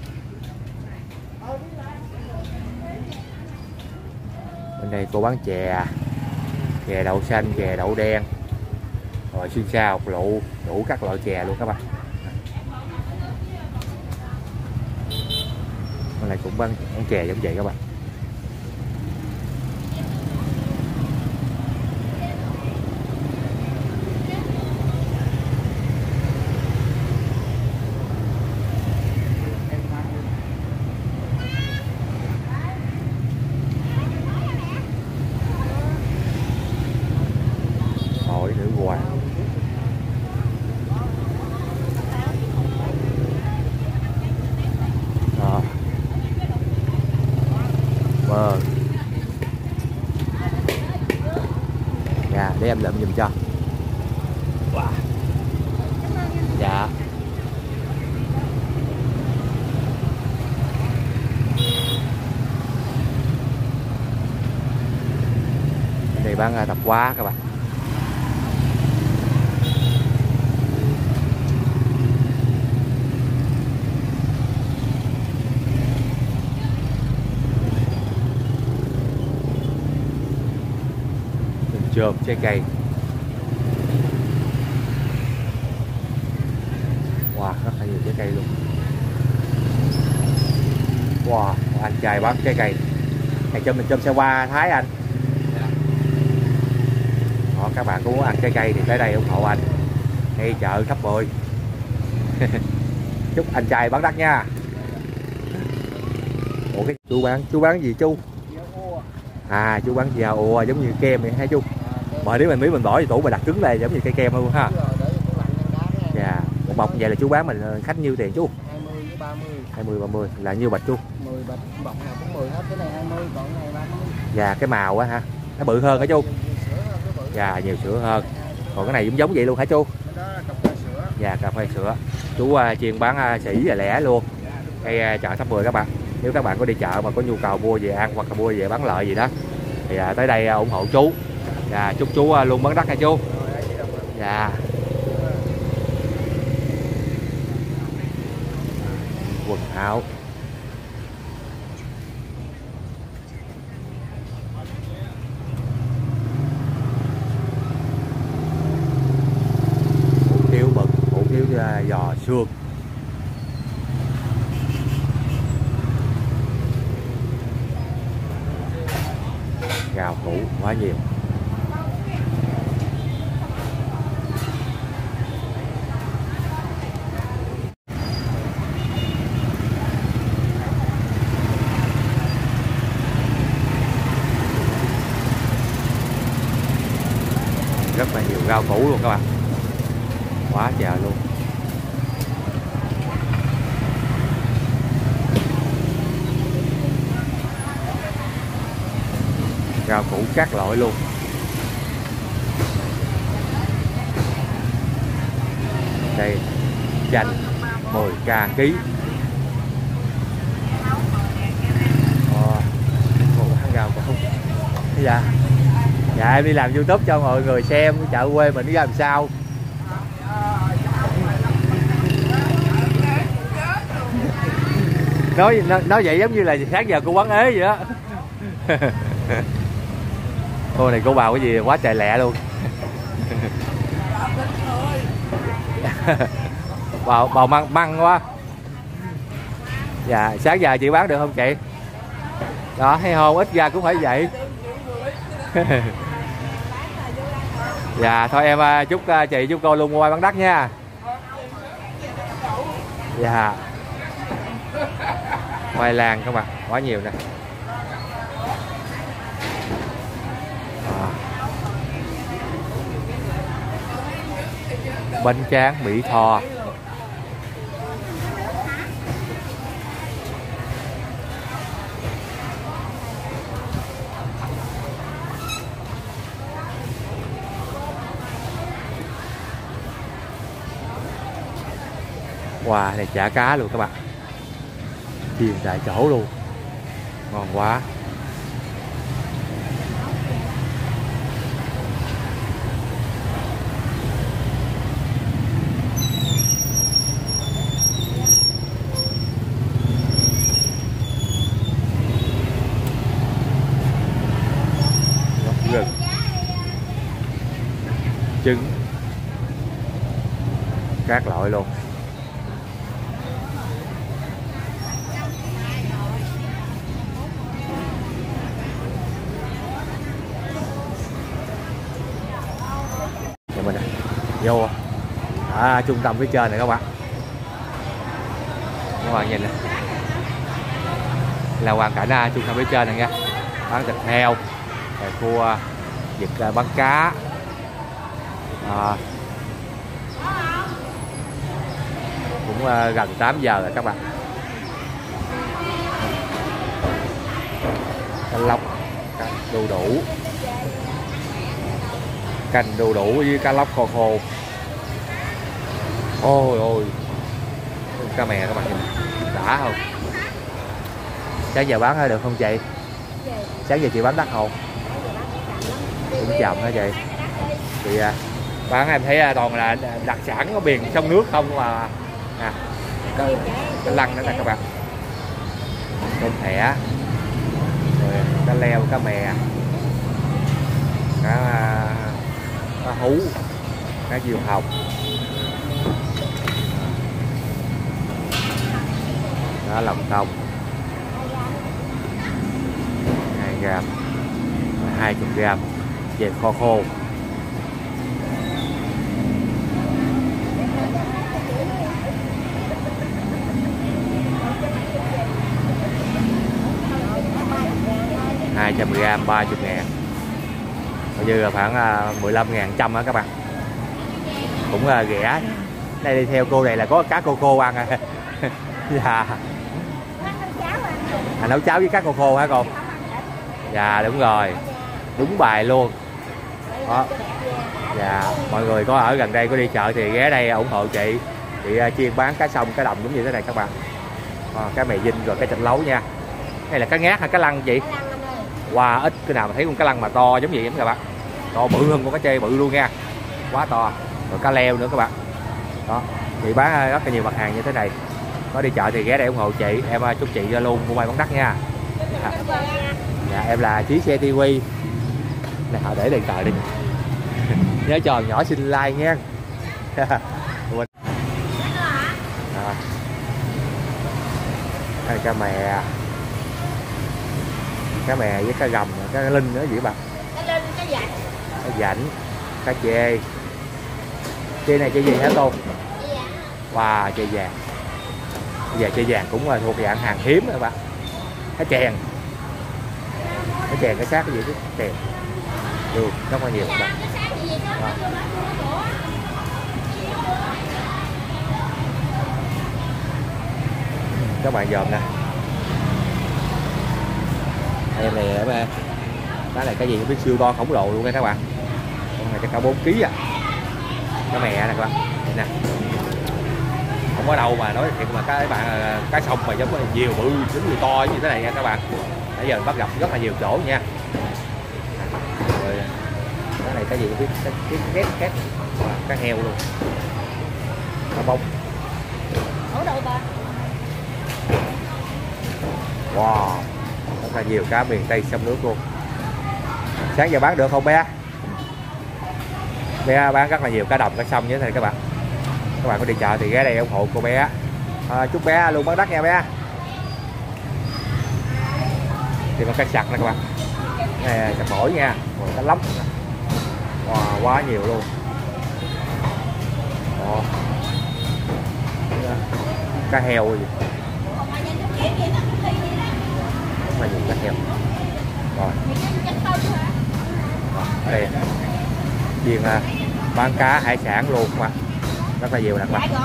[SPEAKER 1] Bên đây cô bán chè đậu xanh, chè đậu đen, rồi xuyên sao, lụ, đủ các loại chè luôn các bạn. Bên này cũng bán chè giống vậy các bạn. Dạ, để em lượm giùm cho. Wow. Dạ. Đây bán tạp hóa các bạn. Chôm trái cây. Wow, rất là nhiều trái cây luôn. Wow, anh trai bán trái cây. Này mình chôm xe qua Thái anh. Đó, các bạn cũng muốn ăn trái cây thì tới đây ủng hộ anh. Ngay chợ Tháp 10. Chúc anh trai bán đắt nha. Ủa cái chú bán gì chú? À chú bán da, ủa giống như kem vậy hả chú? Mà nếu mình bỏ vào tủ mà đặt cứng lên giống như cây kem luôn ha. Dạ, một bọc vậy là chú bán mình khách nhiêu tiền chú?
[SPEAKER 4] 20 với 30.
[SPEAKER 1] 20 30 là nhiêu bịch chú?
[SPEAKER 4] 10 bịch, bọc nào cũng 10 hết, cái này 20 còn cái này 30.
[SPEAKER 1] Dạ cái màu á hả? Nó bự hơn hả chú? Dạ nhiều sữa hơn. Còn cái này cũng giống vậy luôn hả chú?
[SPEAKER 4] Đó là cà phê sữa.
[SPEAKER 1] Dạ cà phê sữa. Chú chuyên bán sỉ và lẻ luôn. Đây chợ Tháp 10 các bạn. Nếu các bạn có đi chợ mà có nhu cầu mua về ăn hoặc là mua về bán lợi gì đó thì tới đây ủng hộ chú. Dạ chúc chú luôn bán đắt nha chú. Dạ. Quần áo. Hủ tiếu bự, hủ tiếu giò xương. Gạo củ quá nhiều. Rất là nhiều rau củ luôn các bạn, quá trời luôn. Rau củ các loại luôn. Đây chanh 10k ký. Một bán rau củ. Dạ. Dạ em đi làm YouTube cho mọi người xem chợ quê mình đi làm sao. Nói vậy giống như là sáng giờ cô quán ế vậy đó. Cô này cô bào cái gì quá trời lẹ luôn. bào măng quá. Dạ sáng giờ chị bán được không chị? Đó hay không, ít ra cũng phải vậy. Dạ thôi em chúc chị chúc cô luôn mua bán đắt nha. Dạ khoai lang các bạn quá nhiều nè. Bánh tráng Mỹ Tho. Wow, này chả cá luôn các bạn. Chiên tại chỗ luôn. Ngon quá. Gừng, trứng, các loại luôn. Mình vô trung tâm phía trên này các bạn. Các bạn nhìn này là hoàn cảnh trung tâm phía trên này nha. Bán thịt heo, cua, vịt, bán cá. Cũng gần 8 giờ rồi các bạn. Thanh lóc, đu đủ, canh đu đủ với cá lóc kho khô. Ôi ôi, cá mè các bạn nhìn đã không? Sáng giờ bán được không chị? Sáng giờ chị bán đắt không? Cũng chậm hả chị? Chị bán em thấy toàn là đặc sản có miền sông nước không mà. Cái lăng đó nè các bạn. Tôm thẻ, rồi cá leo, cá mè, cá hú, cá diều hồng, cá lòng tông 2g, 20g, về kho khô. 200g 30.000, coi như là khoảng 15.000 trăm á các bạn, cũng rẻ. Đây đi theo cô này là có cá cô ăn à. Dạ. Nấu cháo với cá cô hả cô? Dạ đúng rồi, đúng bài luôn đó. Dạ, mọi người có ở gần đây có đi chợ thì ghé đây ủng hộ chị chuyên bán cá sông cá đồng giống như thế này các bạn. Cá mè dinh rồi cá chạch lấu nha. Đây là cá ngát hay cá lăng chị? Wow, ít cái nào mà thấy con cá lăng mà to giống vậy các bạn, to bự hơn con cá chê bự luôn nha, quá to. Rồi cá leo nữa các bạn đó, chị bán rất là nhiều mặt hàng như thế này. Có đi chợ thì ghé đây ủng hộ chị, em chúc chị luôn mua may bán đắt nha. Dạ, em là Chí Xe TV này, họ để điện thoại đi. Nhớ cho nhỏ xin like nha. Đây cá mè với cá gầm, cá linh nữa gì các bạn. Cá dảnh, cá chê. Chê này chê gì hả cô? Wow, chê vàng. Bây giờ chê vàng cũng là thuộc dạng hàng hiếm các bạn. Cá chèn, cá sát cái gì chứ chèn được rất là nhiều các bạn. Các bạn dòm nè, em này em cái này cái gì không biết, siêu to khổng lồ luôn nha các bạn. Con này chắc cả 4 kg à. Cá mè nè các bạn, đây nè, không có đâu mà nói thiệt mà các bạn, cá sông mà giống nhiều bự giống như to như thế này nha các bạn. Bây giờ bắt gặp rất là nhiều chỗ nha. Rồi cái này cái gì không biết, cái két cá heo luôn, cá bông. Wow, rất là nhiều cá miền Tây sông nước luôn. Sáng giờ bán được không bé? Bé bán rất là nhiều cá đồng cá sông như thế này các bạn. Các bạn có đi chợ thì ghé đây ủng hộ cô bé. Chúc bé luôn bán đắt nha bé. Thì con cá sặc nè các bạn. Này sặc bổi nha, rồi cá lóc. Wow, quá nhiều luôn. Đó. Cá heo gì. Rất là nhiều cá heo. Rồi. Đây. Chuyên bán cá hải sản luôn mà. Rất là nhiều nè các bạn.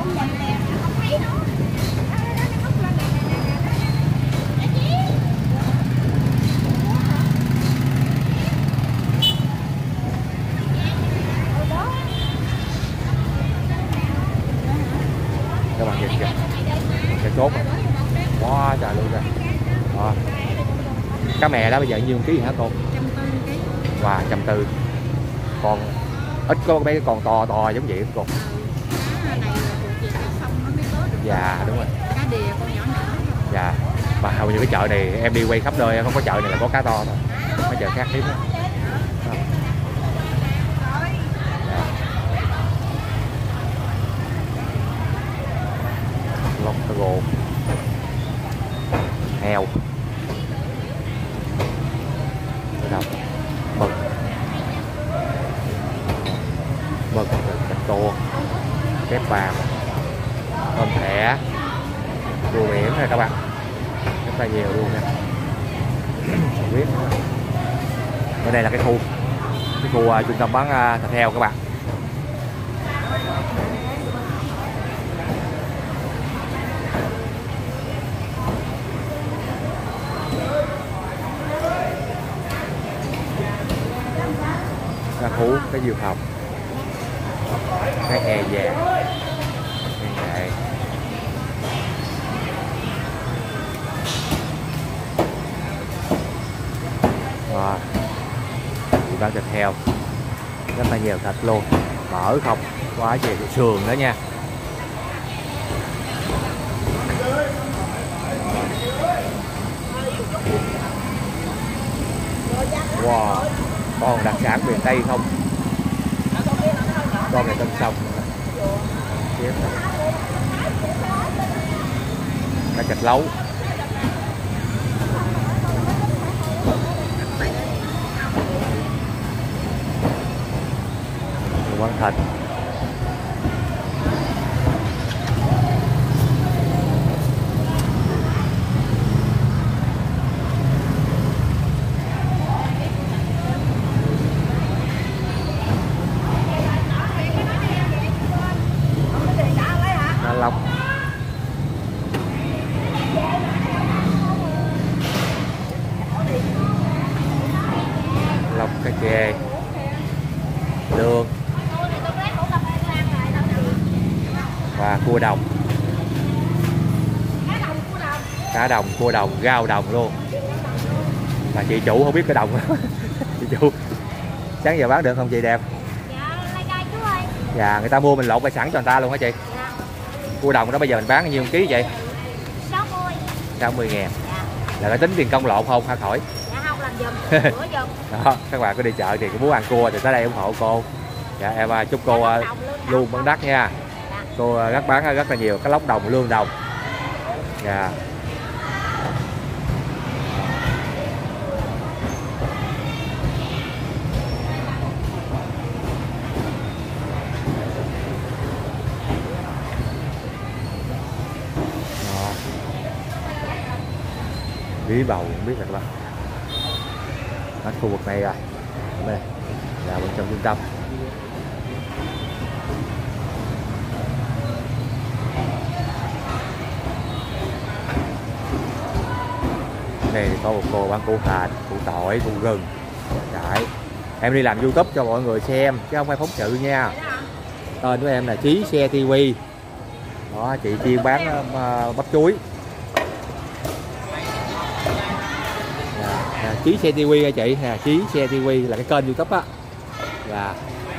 [SPEAKER 1] Các bạn nhìn kìa, cái chốt này. Quá trời luôn rồi. Đó. Cá mè đó bây giờ nhiêu ký hả cô?
[SPEAKER 2] 140 kg.
[SPEAKER 1] Wow, 140. Còn ít có mấy cái còn to giống vậy cô. Dạ đúng rồi.
[SPEAKER 2] Cá đìa con nhỏ nhỏ.
[SPEAKER 1] Dạ. Mà hầu như cái chợ này em đi quay khắp nơi không có chợ này là có cá to thôi. Mấy chợ khác hiếm lắm. Lóc cá rô, heo, đâu mực, cạch tô, tép vàng, tôm thẻ, cua biển này các bạn, rất là nhiều luôn nha. Không biết nữa. Ở đây là cái khu trung tâm bán thịt heo các bạn. Cá hú, cái diều hồng, cái hè vàng, cái này. Bán thịt heo rất là nhiều thịt luôn, mỡ không, quá trời sườn nữa nha. Wow, con đặc sản miền Tây không? Con này tân sông, cá chạch lấu, quán thịt, thanh long. Lọc cá chê, lương và cua đồng, cá đồng, cua đồng, rau đồng luôn. Mà chị chủ không biết cái đồng chị chủ sáng giờ bán được không chị đẹp? Dạ người ta mua mình lột ra sẵn cho người ta luôn hả chị? Cua đồng đó bây giờ mình bán bao nhiêu ký vậy? 60.000. Là có tính tiền công lộn không hả khỏi? Đó, các bạn có đi chợ thì muốn ăn cua thì tới đây ủng hộ cô. Dạ em chúc cô luôn bán đắt nha. Cô rất bán rất là nhiều cá lóc đồng, lương đồng. Dạ. Bí bầu không biết là các bạn. Hết khu vực này rồi. Đây là bên trong trung tâm. Đây thì có một cô bán củ hành, củ tỏi, củ gừng. Đấy. Em đi làm YouTube cho mọi người xem chứ không phải phóng sự nha. Tên của em là Chí Xe TV. Đó, chị chuyên bán bắp chuối. Chí Xe TV nha chị, Chí Xe TV là cái kênh YouTube á. Là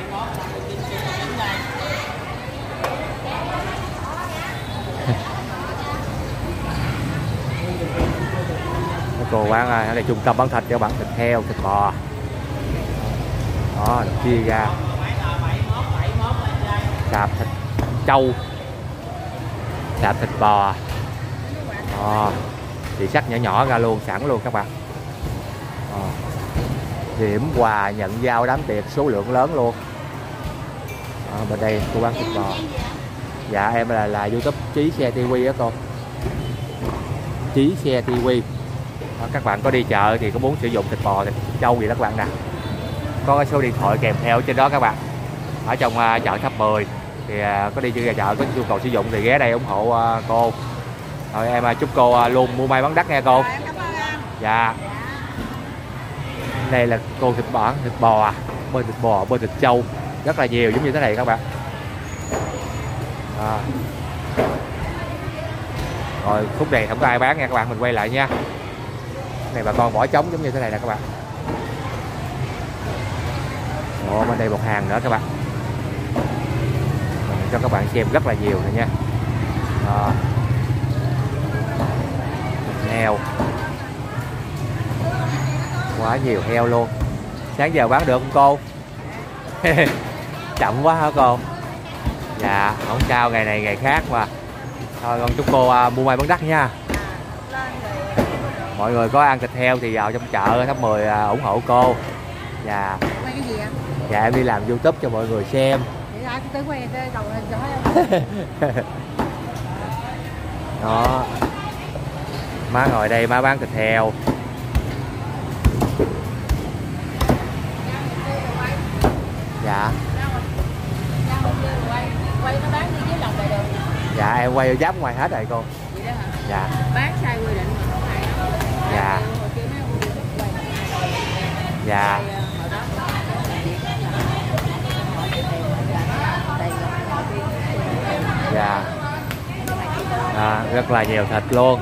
[SPEAKER 1] cô bán ở đây trung tâm bán thịt cho bạn, thịt heo, thịt bò. Đó, được chia ra. Sạp thịt trâu, sạp thịt bò. Đó, thì sắc nhỏ nhỏ ra luôn, sẵn luôn các bạn. Điểm quà nhận giao đám tiệc số lượng lớn luôn. Bên đây cô bán thịt bò. Dạ em là YouTube Chí Xe TV á cô. Chí Xe TV. Các bạn có đi chợ thì có muốn sử dụng thịt bò, thịt trâu gì đó các bạn nè, có cái số điện thoại kèm theo trên đó các bạn. Ở trong chợ Tháp 10 thì có đi ra chợ có nhu cầu sử dụng thì ghé đây ủng hộ cô. Rồi em chúc cô luôn mua may bán đắt nha cô. Dạ. Đây là cô thịt bò, bên thịt bò, bên thịt trâu rất là nhiều giống như thế này các bạn. Rồi khúc này không có ai bán nha các bạn, mình quay lại nha. Này bà con bỏ trống giống như thế này nè các bạn. Ồ, bên đây một hàng nữa các bạn. Mình cho các bạn xem rất là nhiều này nha. Heo, quá nhiều heo luôn. Sáng giờ bán được không cô? Chậm quá hả cô? Dạ không sao, ngày này ngày khác mà. Thôi con chúc cô mua may bán đắt nha. Mọi người có ăn thịt heo thì vào trong chợ Tháp 10 ủng hộ cô. Dạ. Dạ em đi làm YouTube cho mọi người xem. Đó. Má ngồi đây má bán thịt heo. Dạ. Dạ em quay giáp ngoài hết rồi cô. Dạ.
[SPEAKER 2] Bán sai quy định mà không phải.
[SPEAKER 1] Dạ. Dạ. Dạ. Rất là nhiều thịt luôn.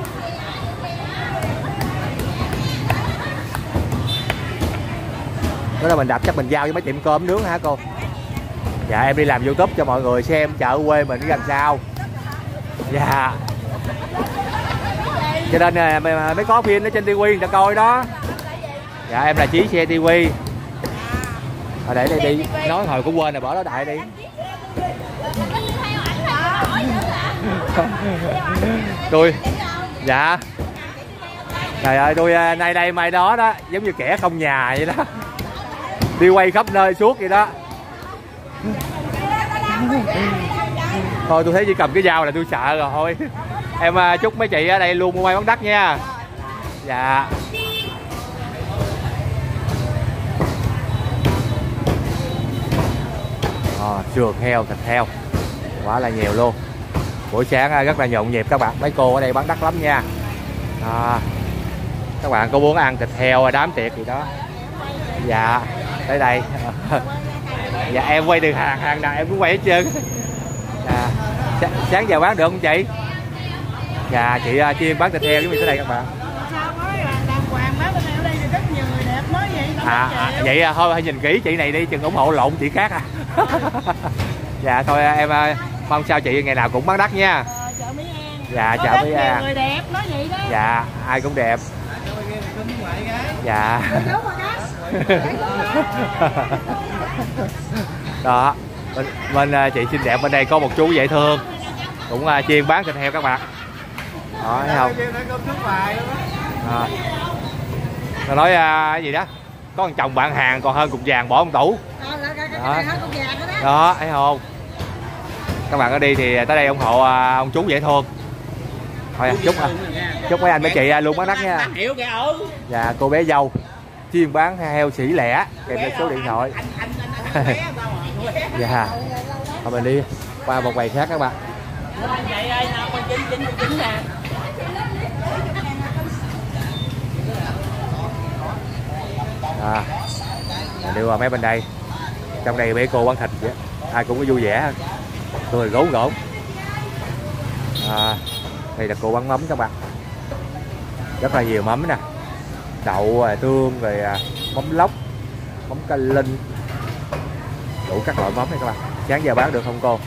[SPEAKER 1] Đó là mình đập chắc mình giao với mấy tiệm cơm nướng hả cô? Dạ em đi làm YouTube cho mọi người xem chợ quê mình gần sao. Dạ. Cho nên mới có phim ở trên TV người ta coi đó. Dạ em là Chí Xe TV. Để đây đi, nói hồi cũng quên rồi, bỏ nó đại đi. Tôi dạ. Trời ơi tôi nay đây mai đó đó, giống như kẻ không nhà vậy đó. Đi quay khắp nơi suốt vậy đó. Thôi tôi thấy chỉ cầm cái dao là tôi sợ rồi thôi. Em chúc mấy chị ở đây luôn mua may bán đắt nha. Dạ. Sườn heo, thịt heo quá là nhiều luôn. Buổi sáng rất là nhộn nhịp các bạn, mấy cô ở đây bán đắt lắm nha. Các bạn có muốn ăn thịt heo đám tiệc gì đó, dạ tới đây. Dạ em quay từ hàng nào em cũng quay hết trơn. Sáng giờ bán được không chị? Dạ chị chuyên bán thịt heo giống như thế này các bạn. Vậy thôi hãy nhìn kỹ chị này đi, chừng ủng hộ lộn chị khác à. Dạ thôi em mong sao chị ngày nào cũng bán đắt nha.
[SPEAKER 2] Chợ Mỹ An.
[SPEAKER 1] Dạ chợ Mỹ An.
[SPEAKER 2] Người đẹp nói vậy đó.
[SPEAKER 1] Dạ ai cũng đẹp. Dạ. Đó bên chị xinh đẹp bên đây có một chú dễ thương cũng chuyên bán thịt heo các bạn. Đó thấy không? Nó nói cái gì đó, có một chồng bạn hàng còn hơn cục vàng bỏ trong tủ. Đó thấy không? Các bạn ở đi thì tới đây ủng hộ ông chú dễ thương. Thôi chúc mấy anh mấy chị luôn bán đắt nha. Dạ cô bé dâu chuyên bán heo sỉ lẻ, kèm theo số điện thoại. Dạ thôi mình đi qua một quầy khác các bạn. Đi qua mấy bên đây, trong đây mấy cô bán thịt vậy, ai cũng có vui vẻ, tôi gấu gỗ. Đây là cô bán mắm các bạn, rất là nhiều mắm nè, đậu tương rồi mắm lóc, mắm canh linh, đủ các loại mắm này các bạn. Sáng giờ bán được không cô?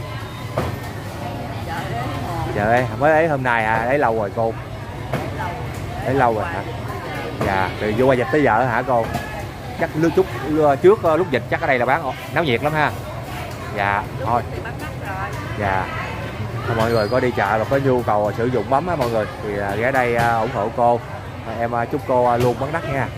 [SPEAKER 1] Trời ơi mới ấy hôm nay lấy lâu rồi cô, lấy lâu rồi hả? Dạ từ vô qua dịch tới giờ hả cô? Chắc trước lúc dịch chắc ở đây là bán náo nhiệt lắm ha. Dạ thôi. Dạ thôi, mọi người có đi chợ và có nhu cầu sử dụng mắm á mọi người thì ghé đây ủng hộ cô. Em chúc cô luôn bán đắt nha.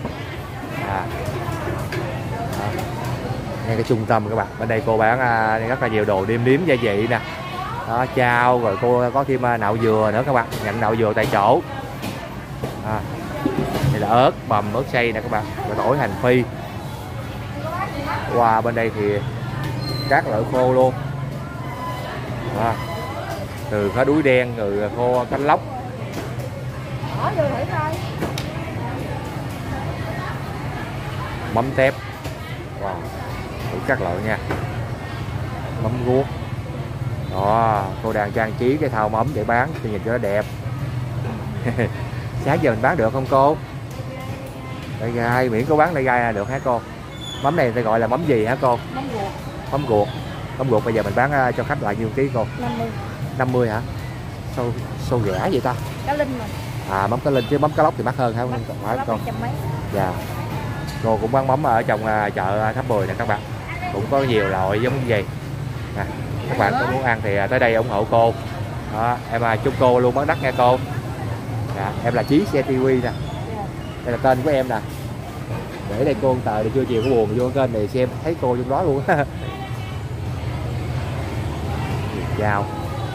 [SPEAKER 1] Ngay cái trung tâm các bạn, bên đây cô bán rất là nhiều đồ nêm nếm gia vị nè. Đó, chao rồi cô có thêm nạo dừa nữa các bạn, nhận nạo dừa tại chỗ. Đây là ớt bằm, ớt xay nè các bạn, rồi tỏi hành phi. Qua bên đây thì các loại khô luôn. Từ cá đuối đen rồi khô canh lóc. Mắm tép. Wow, đủ các loại nha. Mắm guốc. Đó, cô đang trang trí cái thau mắm để bán cho nhìn cho nó đẹp. Sáng giờ mình bán được không cô? Đây gai, miễn có bán đây gai là được hả cô? Mắm này gọi là mắm gì hả cô? Mắm ruột. Mắm ruột. Mắm ruột bây giờ mình bán cho khách lại nhiêu ký cô?
[SPEAKER 2] 50.
[SPEAKER 1] 50 hả? Sâu rẻ vậy ta?
[SPEAKER 2] Cá linh mà.
[SPEAKER 1] Mắm cá linh chứ mắm cá lóc thì mắc hơn hả? Phải con. Dạ. Cô cũng bán mắm ở trong chợ Tháp 10 nè các bạn. Cũng có nhiều loại giống như vậy. Các bạn có muốn ăn thì tới đây ủng hộ cô. Đó, em chúc cô luôn bán đắt nha cô. Dạ, em là Chí Xe TV nè. Đây là kênh của em nè. Để đây cô tờ để trưa chiều có buồn vô kênh này xem thấy cô trong đó luôn. Chào.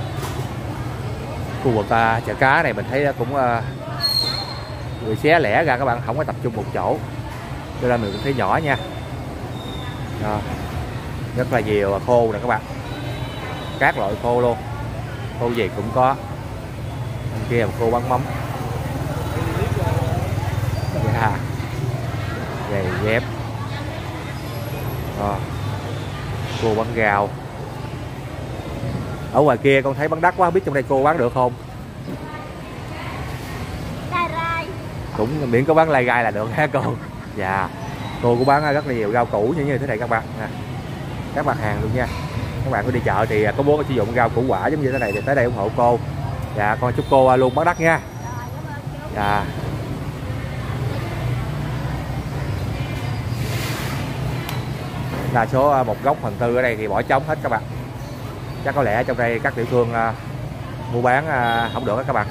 [SPEAKER 1] Khu vực chợ cá này mình thấy cũng người xé lẻ ra các bạn, không có tập trung một chỗ. Cho nên mình cũng thấy nhỏ nha. Đó. Rất là nhiều khô nè các bạn. Các loại khô luôn. Khô gì cũng có. Bên kia là khô bán mắm. Dạ. Giày dép. Cô bán gạo. Ở ngoài kia con thấy bán đắt quá, không biết trong đây cô bán được không? Cũng miễn có bán lai gai là được ha cô. Dạ. Cô cũng bán rất là nhiều rau củ như thế này các bạn. Các mặt hàng luôn nha. Các bạn có đi chợ thì có muốn sử dụng rau củ quả giống như thế này thì tới đây ủng hộ cô. Dạ con chúc cô luôn bán đắt nha. Dạ. Đa số 1/4 ở đây thì bỏ trống hết các bạn. Chắc có lẽ trong đây các tiểu thương mua bán không được các bạn.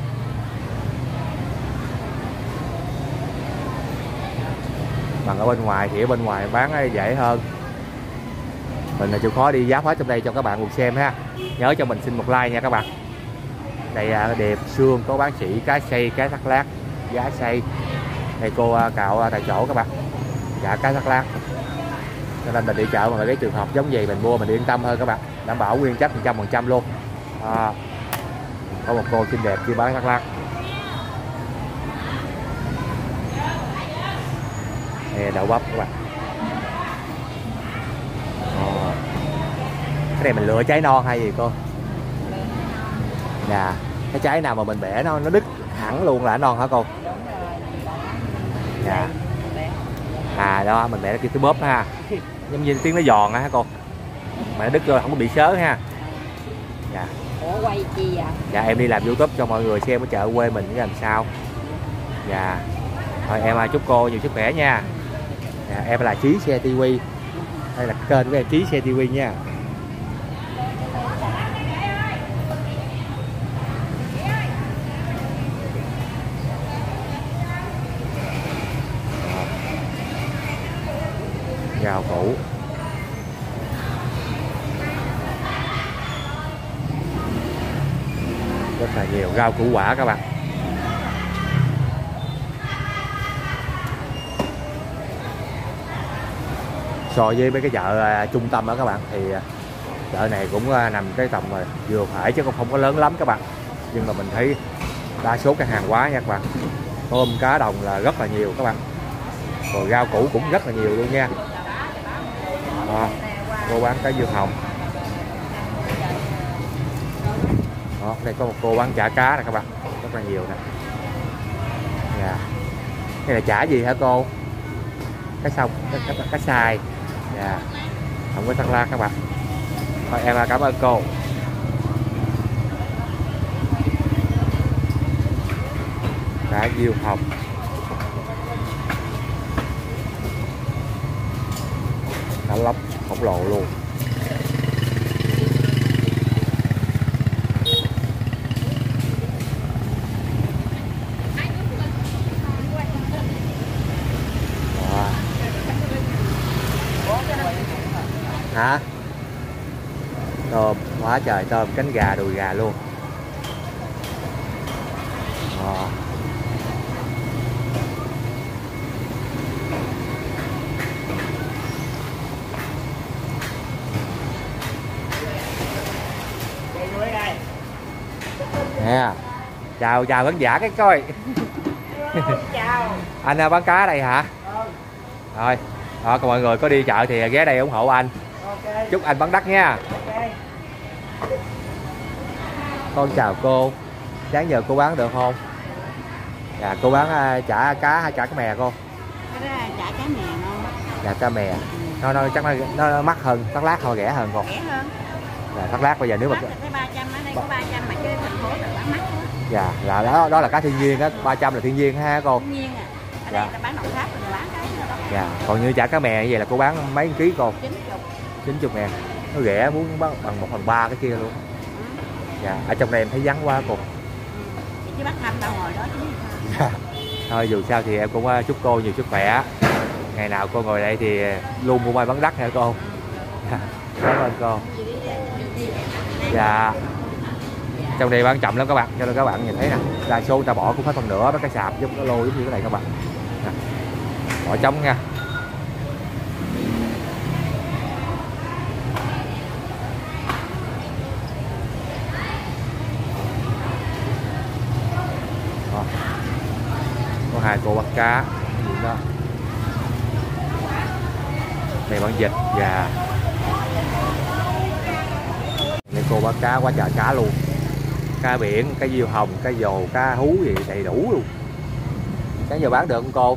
[SPEAKER 1] Bằng ở bên ngoài thì ở bên ngoài bán dễ hơn. Mình là chịu khó đi giáp hết trong đây cho các bạn cùng xem ha. Nhớ cho mình xin một like nha các bạn. Đây là đẹp xương, có bán sỉ, cá xay, cá thác lát, giá xay. Đây cô cạo tại chỗ các bạn. Dạ cá thác lát. Cho nên mình đi chợ mà cái trường hợp giống gì mình mua mình yên tâm hơn các bạn, đảm bảo nguyên chất 100% luôn. Có một cô xinh đẹp kia bán thắc mắc. Nè đậu bắp các bạn. Cái này mình lựa trái non hay gì cô? Nè, cái trái nào mà mình bẻ nó đứt hẳn luôn là non hả cô? Dạ. À đó, mình bẻ nó kia thứ bóp ha. Giống như tiếng nó giòn á hả cô? Mà nó đứt rồi không có bị sớ ha. Dạ.
[SPEAKER 2] Ủa quay chi vậy?
[SPEAKER 1] Dạ em đi làm YouTube cho mọi người xem ở chợ quê mình làm sao. Dạ. Thôi em chúc cô nhiều sức khỏe nha. Dạ, em là Chí Xe TV. Đây là kênh của em Chí Xe TV nha. Rau củ. Rất là nhiều rau củ quả các bạn. So với mấy cái chợ trung tâm đó các bạn thì chợ này cũng nằm cái tầm vừa phải chứ không có lớn lắm các bạn. Nhưng mà mình thấy đa số các hàng hóa nha các bạn. Tôm cá đồng là rất là nhiều các bạn. Rồi rau củ cũng rất là nhiều luôn nha. Cô bán cái dưa hồng. Đó, đây có một cô bán chả cá nè các bạn, rất là nhiều nè. Dạ. Đây là chả gì hả cô? Cá sông, cá xài. Dạ. Không có thắc la các bạn. Thôi em cảm ơn cô. Cá diêu hồng. Cá lóc khổng lồ luôn. Hả? Tôm, quá trời tôm, cánh gà, đùi gà luôn. Nè, chào khán giả cái coi.
[SPEAKER 2] Chào.
[SPEAKER 1] Anh bán cá đây hả? Rồi, còn mọi người có đi chợ thì ghé đây ủng hộ anh. Chúc anh bán đắt nha. Con chào cô. Sáng giờ cô bán được không? Dạ, cô bán chả cá hay chả cá mè cô?
[SPEAKER 2] Chả cá mè ngon.
[SPEAKER 1] Dạ cá mè. Nó chắc nó mắc hơn, Thác Lát thôi rẻ hơn cô.
[SPEAKER 2] Rẻ hơn.
[SPEAKER 1] Dạ, Thác Lát bây giờ nếu mà
[SPEAKER 2] thấy 300 ở đây có 300 mà chơi thành phố là bán mắc quá.
[SPEAKER 1] Dạ, đó là cá thiên nhiên á, 300 là thiên nhiên ha cô.
[SPEAKER 2] Thiên nhiên à. Ở đây ta bán Đồng Tháp rồi bán cái đó.
[SPEAKER 1] Dạ, còn như chả cá mè như vậy là cô bán mấy ký cô?
[SPEAKER 2] 90
[SPEAKER 1] ngàn. Nó rẻ muốn bằng 1/3 cái kia luôn. Dạ, ở trong đây em thấy vắng quá cô.
[SPEAKER 2] Chứ bắt thăm tao ngồi đó chứ.
[SPEAKER 1] Dạ. Thôi dù sao thì em cũng chúc cô nhiều sức khỏe. Ngày nào cô ngồi đây thì luôn mua mai bán đắt hả cô? Dạ. Cảm ơn cô. Dạ. Trong đây bán chậm lắm các bạn, cho nên các bạn nhìn thấy nè, đa số người ta bỏ cũng hết phần nửa mấy cái sạp giống cái lô giống như cái này các bạn. Nè. Bỏ trống nha. Có hai cô bắt cá gì đó. Này bán vịt và đây cô bán cá quá trời cá luôn. Cá biển, cá diêu hồng, cá dồ, cá hú gì đầy đủ luôn. Sáng giờ bán được không cô?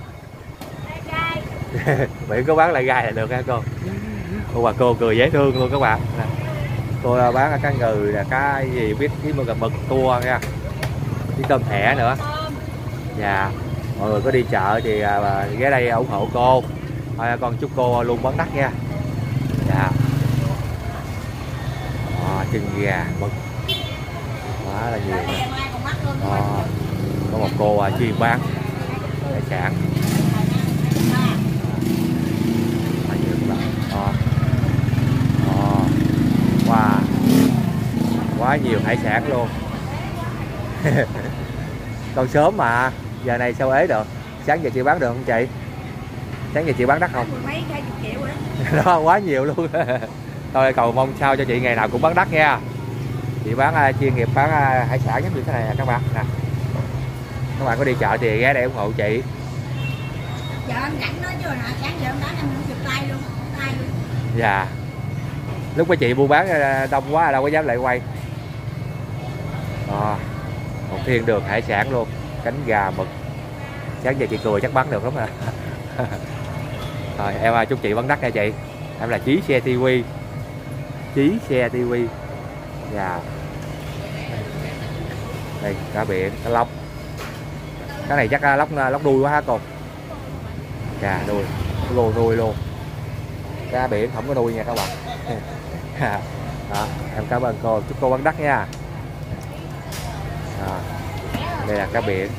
[SPEAKER 1] Biển có bán lại gai là được ha cô. Bà cô cười dễ thương luôn các bạn. Cô bán cá ngừ nè, cá gì biết cái mực tua nha. Với tôm thẻ nữa. Dạ. Mọi người có đi chợ thì ghé đây ủng hộ cô. Thôi con chúc cô luôn bán đắt nha. Dạ. Chân gà mực quá là nhiều. Có một cô chuyên bán hải sản. Wow, quá nhiều hải sản luôn. Còn sớm mà giờ này sao ế được. Sáng giờ chị bán được không chị? Sáng giờ chị bán đắt không?
[SPEAKER 2] Mấy 20 triệu đó.
[SPEAKER 1] Đó quá nhiều luôn. Tôi cầu mong sao cho chị ngày nào cũng bán đắt nha. Chị bán chuyên nghiệp bán hải sản giống như thế này nè các bạn nè. Các bạn có đi chợ thì ghé đây ủng hộ chị.
[SPEAKER 2] Giờ anh rảnh nói chứ hồi nãy sáng giờ em bán em không chụp tay luôn.
[SPEAKER 1] Dạ. Lúc mấy chị buôn bán đông quá đâu có dám lại quay. Một thiên đường hải sản luôn, cánh gà mực. Sáng giờ chị cười chắc bán được lắm à. Rồi em chúc chị bán đắt nha chị. Em là Chí Xe TV. Chí Xe TV. Dạ. Đây cá biển, cá lóc. Cái này chắc lóc đuôi quá hả cô? Dạ đuôi, đuôi luôn. Cá biển không có đuôi nha các bạn. Đó, em cảm ơn cô, chúc cô bán đắt nha. Đây là cá biển,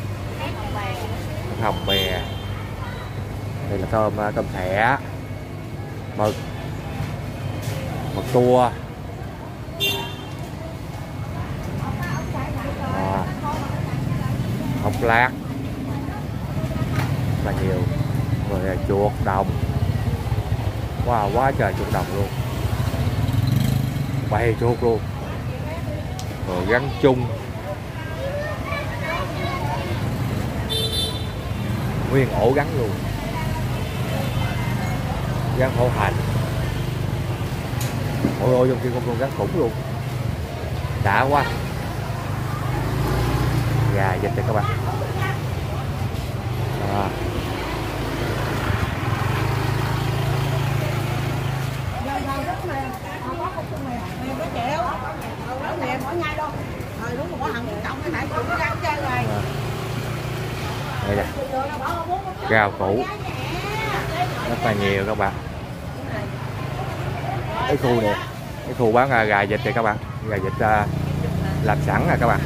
[SPEAKER 1] hồng bè. Đây là tôm thẻ, mực tua, ốc lát là nhiều, rồi là chuột đồng. Wow, quá trời chuột đồng luôn, bay chuột luôn, rồi gắn chung, nguyên ổ gắn luôn, gắn hổ hành. Ôi ôi, trong kia con gắn khủng luôn, đã quá. Gà vịt đây các bạn. Đây nè, rau củ rất là nhiều các bạn. Cái khu này, cái khu bán gà vịt này các bạn, gà vịt làm sẵn nè các bạn.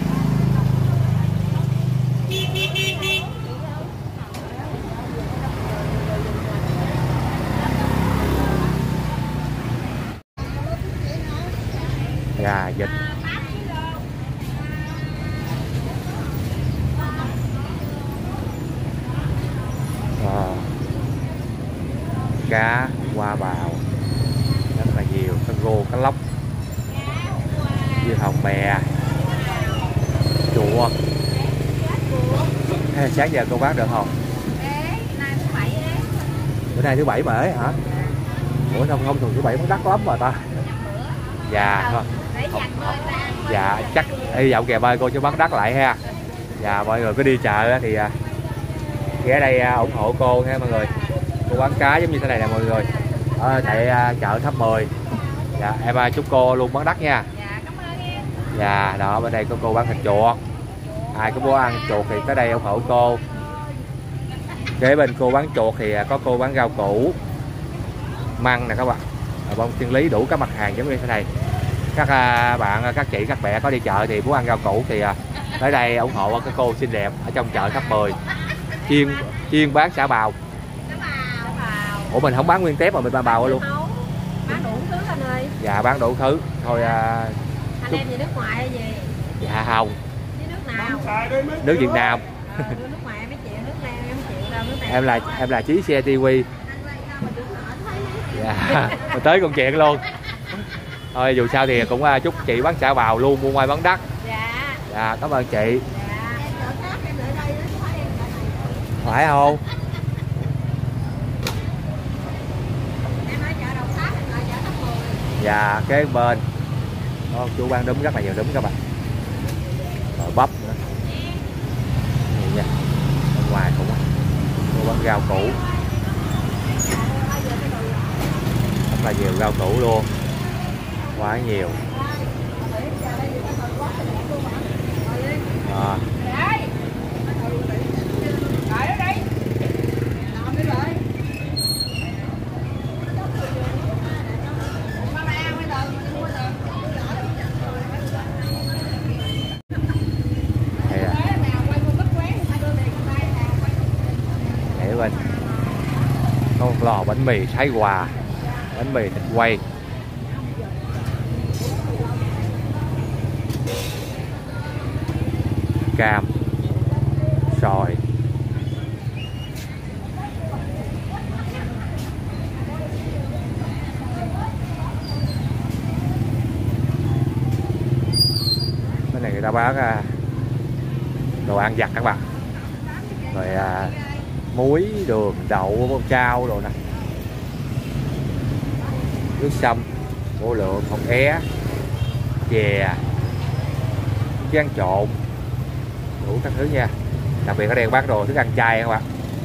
[SPEAKER 1] Gà vịt, cá hoa bào rất là nhiều, cá rô, cá lóc, dưa hồng bè, chuột. Sáng giờ cô bán được không? Bữa nay thứ bảy mà ấy hả? Ủa không thường thứ bảy bán đắt lắm mà ta. Dạ thôi. Dạ chắc hy vọng kìa ơi cô cho bán đắt lại ha. Dạ mọi người cứ đi chợ thì ghé đây ủng hộ cô nha mọi người. Cô bán cá giống như thế này nè mọi người, ở tại chợ Tháp 10. Dạ em chúc cô luôn bán đắt nha. Dạ đó, bên đây có cô bán thịt chuột, ai có muốn ăn chuột thì tới đây ủng hộ cô. Kế bên cô bán chuột thì có cô bán rau củ, măng nè các bạn, bông thiên lý, đủ các mặt hàng giống như thế này. Các bạn, các chị, các mẹ có đi chợ thì muốn ăn rau củ thì tới đây ủng hộ cái cô xinh đẹp ở trong chợ Tháp 10, chuyên bán xả bào. Ủa mình không bán nguyên tép mà mình bán bào luôn?
[SPEAKER 2] Bán đủ thứ anh ơi.
[SPEAKER 1] Dạ bán đủ thứ thôi.
[SPEAKER 2] Anh em gì nước ngoài hay gì?
[SPEAKER 1] Dạ không.
[SPEAKER 2] Đi nước nào?
[SPEAKER 1] Nước Việt Nam.
[SPEAKER 2] Nước ngoài em mới chịu, nước này em không chịu đâu, nước này.
[SPEAKER 1] Em là Chí Xe TV. Dạ mà tới công chuyện luôn. Thôi dù sao thì cũng chúc chị bán xả bào luôn, mua ngoài bán đắt.
[SPEAKER 2] Dạ.
[SPEAKER 1] Dạ cảm ơn chị.
[SPEAKER 2] Dạ.
[SPEAKER 1] Phải không? Dạ kế bên chú bán đúng rất là nhiều đúng các bạn, rồi bắp nữa nhiều nha. Bên ngoài cũng cô bán rau củ rất là nhiều, rau củ luôn, quá nhiều. Bên có một lò bánh mì Thái Hòa, bánh mì thịt quay, cam, xoài, người ta bán đồ ăn vặt các bạn, rồi muối, đường, đậu, chao đồ nè, nước sâm, bô lượng, hột é, chè, chan trộn, đủ các thứ nha. Đặc biệt ở đây bán đồ thức ăn chay các bạn,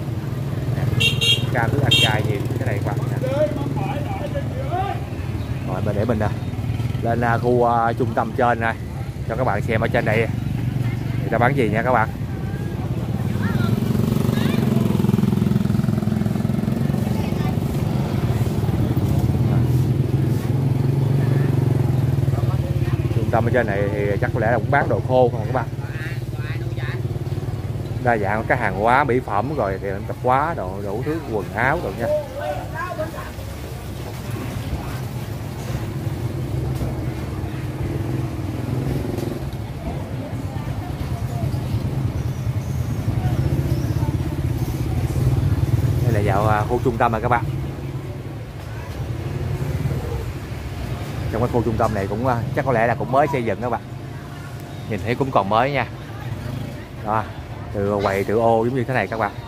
[SPEAKER 1] cam thức ăn chay nhiều cái này các bạn. Rồi mình để mình lên khu trung tâm trên này cho các bạn xem ở trên đây người ta bán gì nha các bạn. Trung tâm ở trên này thì chắc có lẽ là cũng bán đồ khô không các bạn, đa dạng các hàng hóa mỹ phẩm rồi thì tạp hóa đồ đủ thứ quần áo đồ nha. Đây là dạo khu trung tâm rồi các bạn. Trong cái khu trung tâm này cũng chắc có lẽ là cũng mới xây dựng các bạn, nhìn thấy cũng còn mới nha. Đó, từ quầy từ ô giống như thế này các bạn.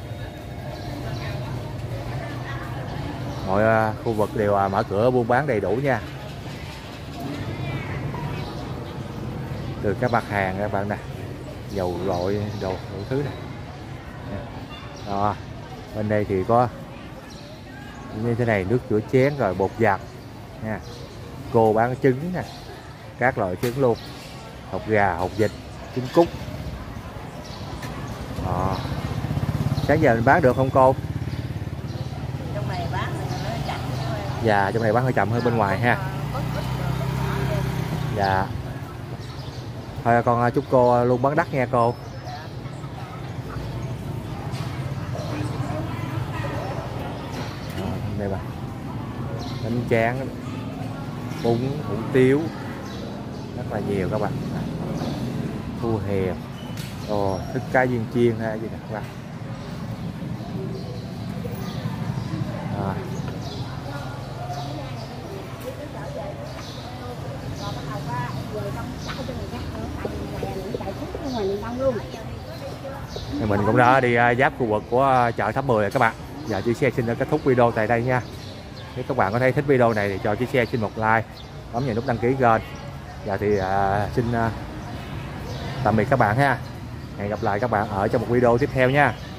[SPEAKER 1] Mọi khu vực đều mở cửa buôn bán đầy đủ nha. Từ các mặt hàng các bạn nè, dầu gội đồ đủ thứ nè. Đó, bên đây thì có như thế này, nước rửa chén rồi bột giặt nha. Cô bán trứng nè, các loại trứng luôn, hột gà, hột vịt, trứng cút. Sáng giờ mình bán được không cô?
[SPEAKER 2] Trong này bán nó chậm.
[SPEAKER 1] Dạ, trong này bán hơi chậm hơn bên ngoài ha. Dạ. Thôi con chúc cô luôn bán đắt nha cô. Đây bà, bánh tráng, bún, hủ tiếu rất là nhiều các bạn. Thu hèm, thức cá viên chiên ha gì nè các bạn. Thì mình cũng đã đi giáp khu vực của chợ Tháp 10 rồi các bạn. Giờ chia sẻ xin kết thúc video tại đây nha. Nếu các bạn có thấy thích video này thì cho chia sẻ xin một like, bấm vào nút đăng ký kênh. Giờ thì xin tạm biệt các bạn ha. Hẹn gặp lại các bạn ở trong một video tiếp theo nha.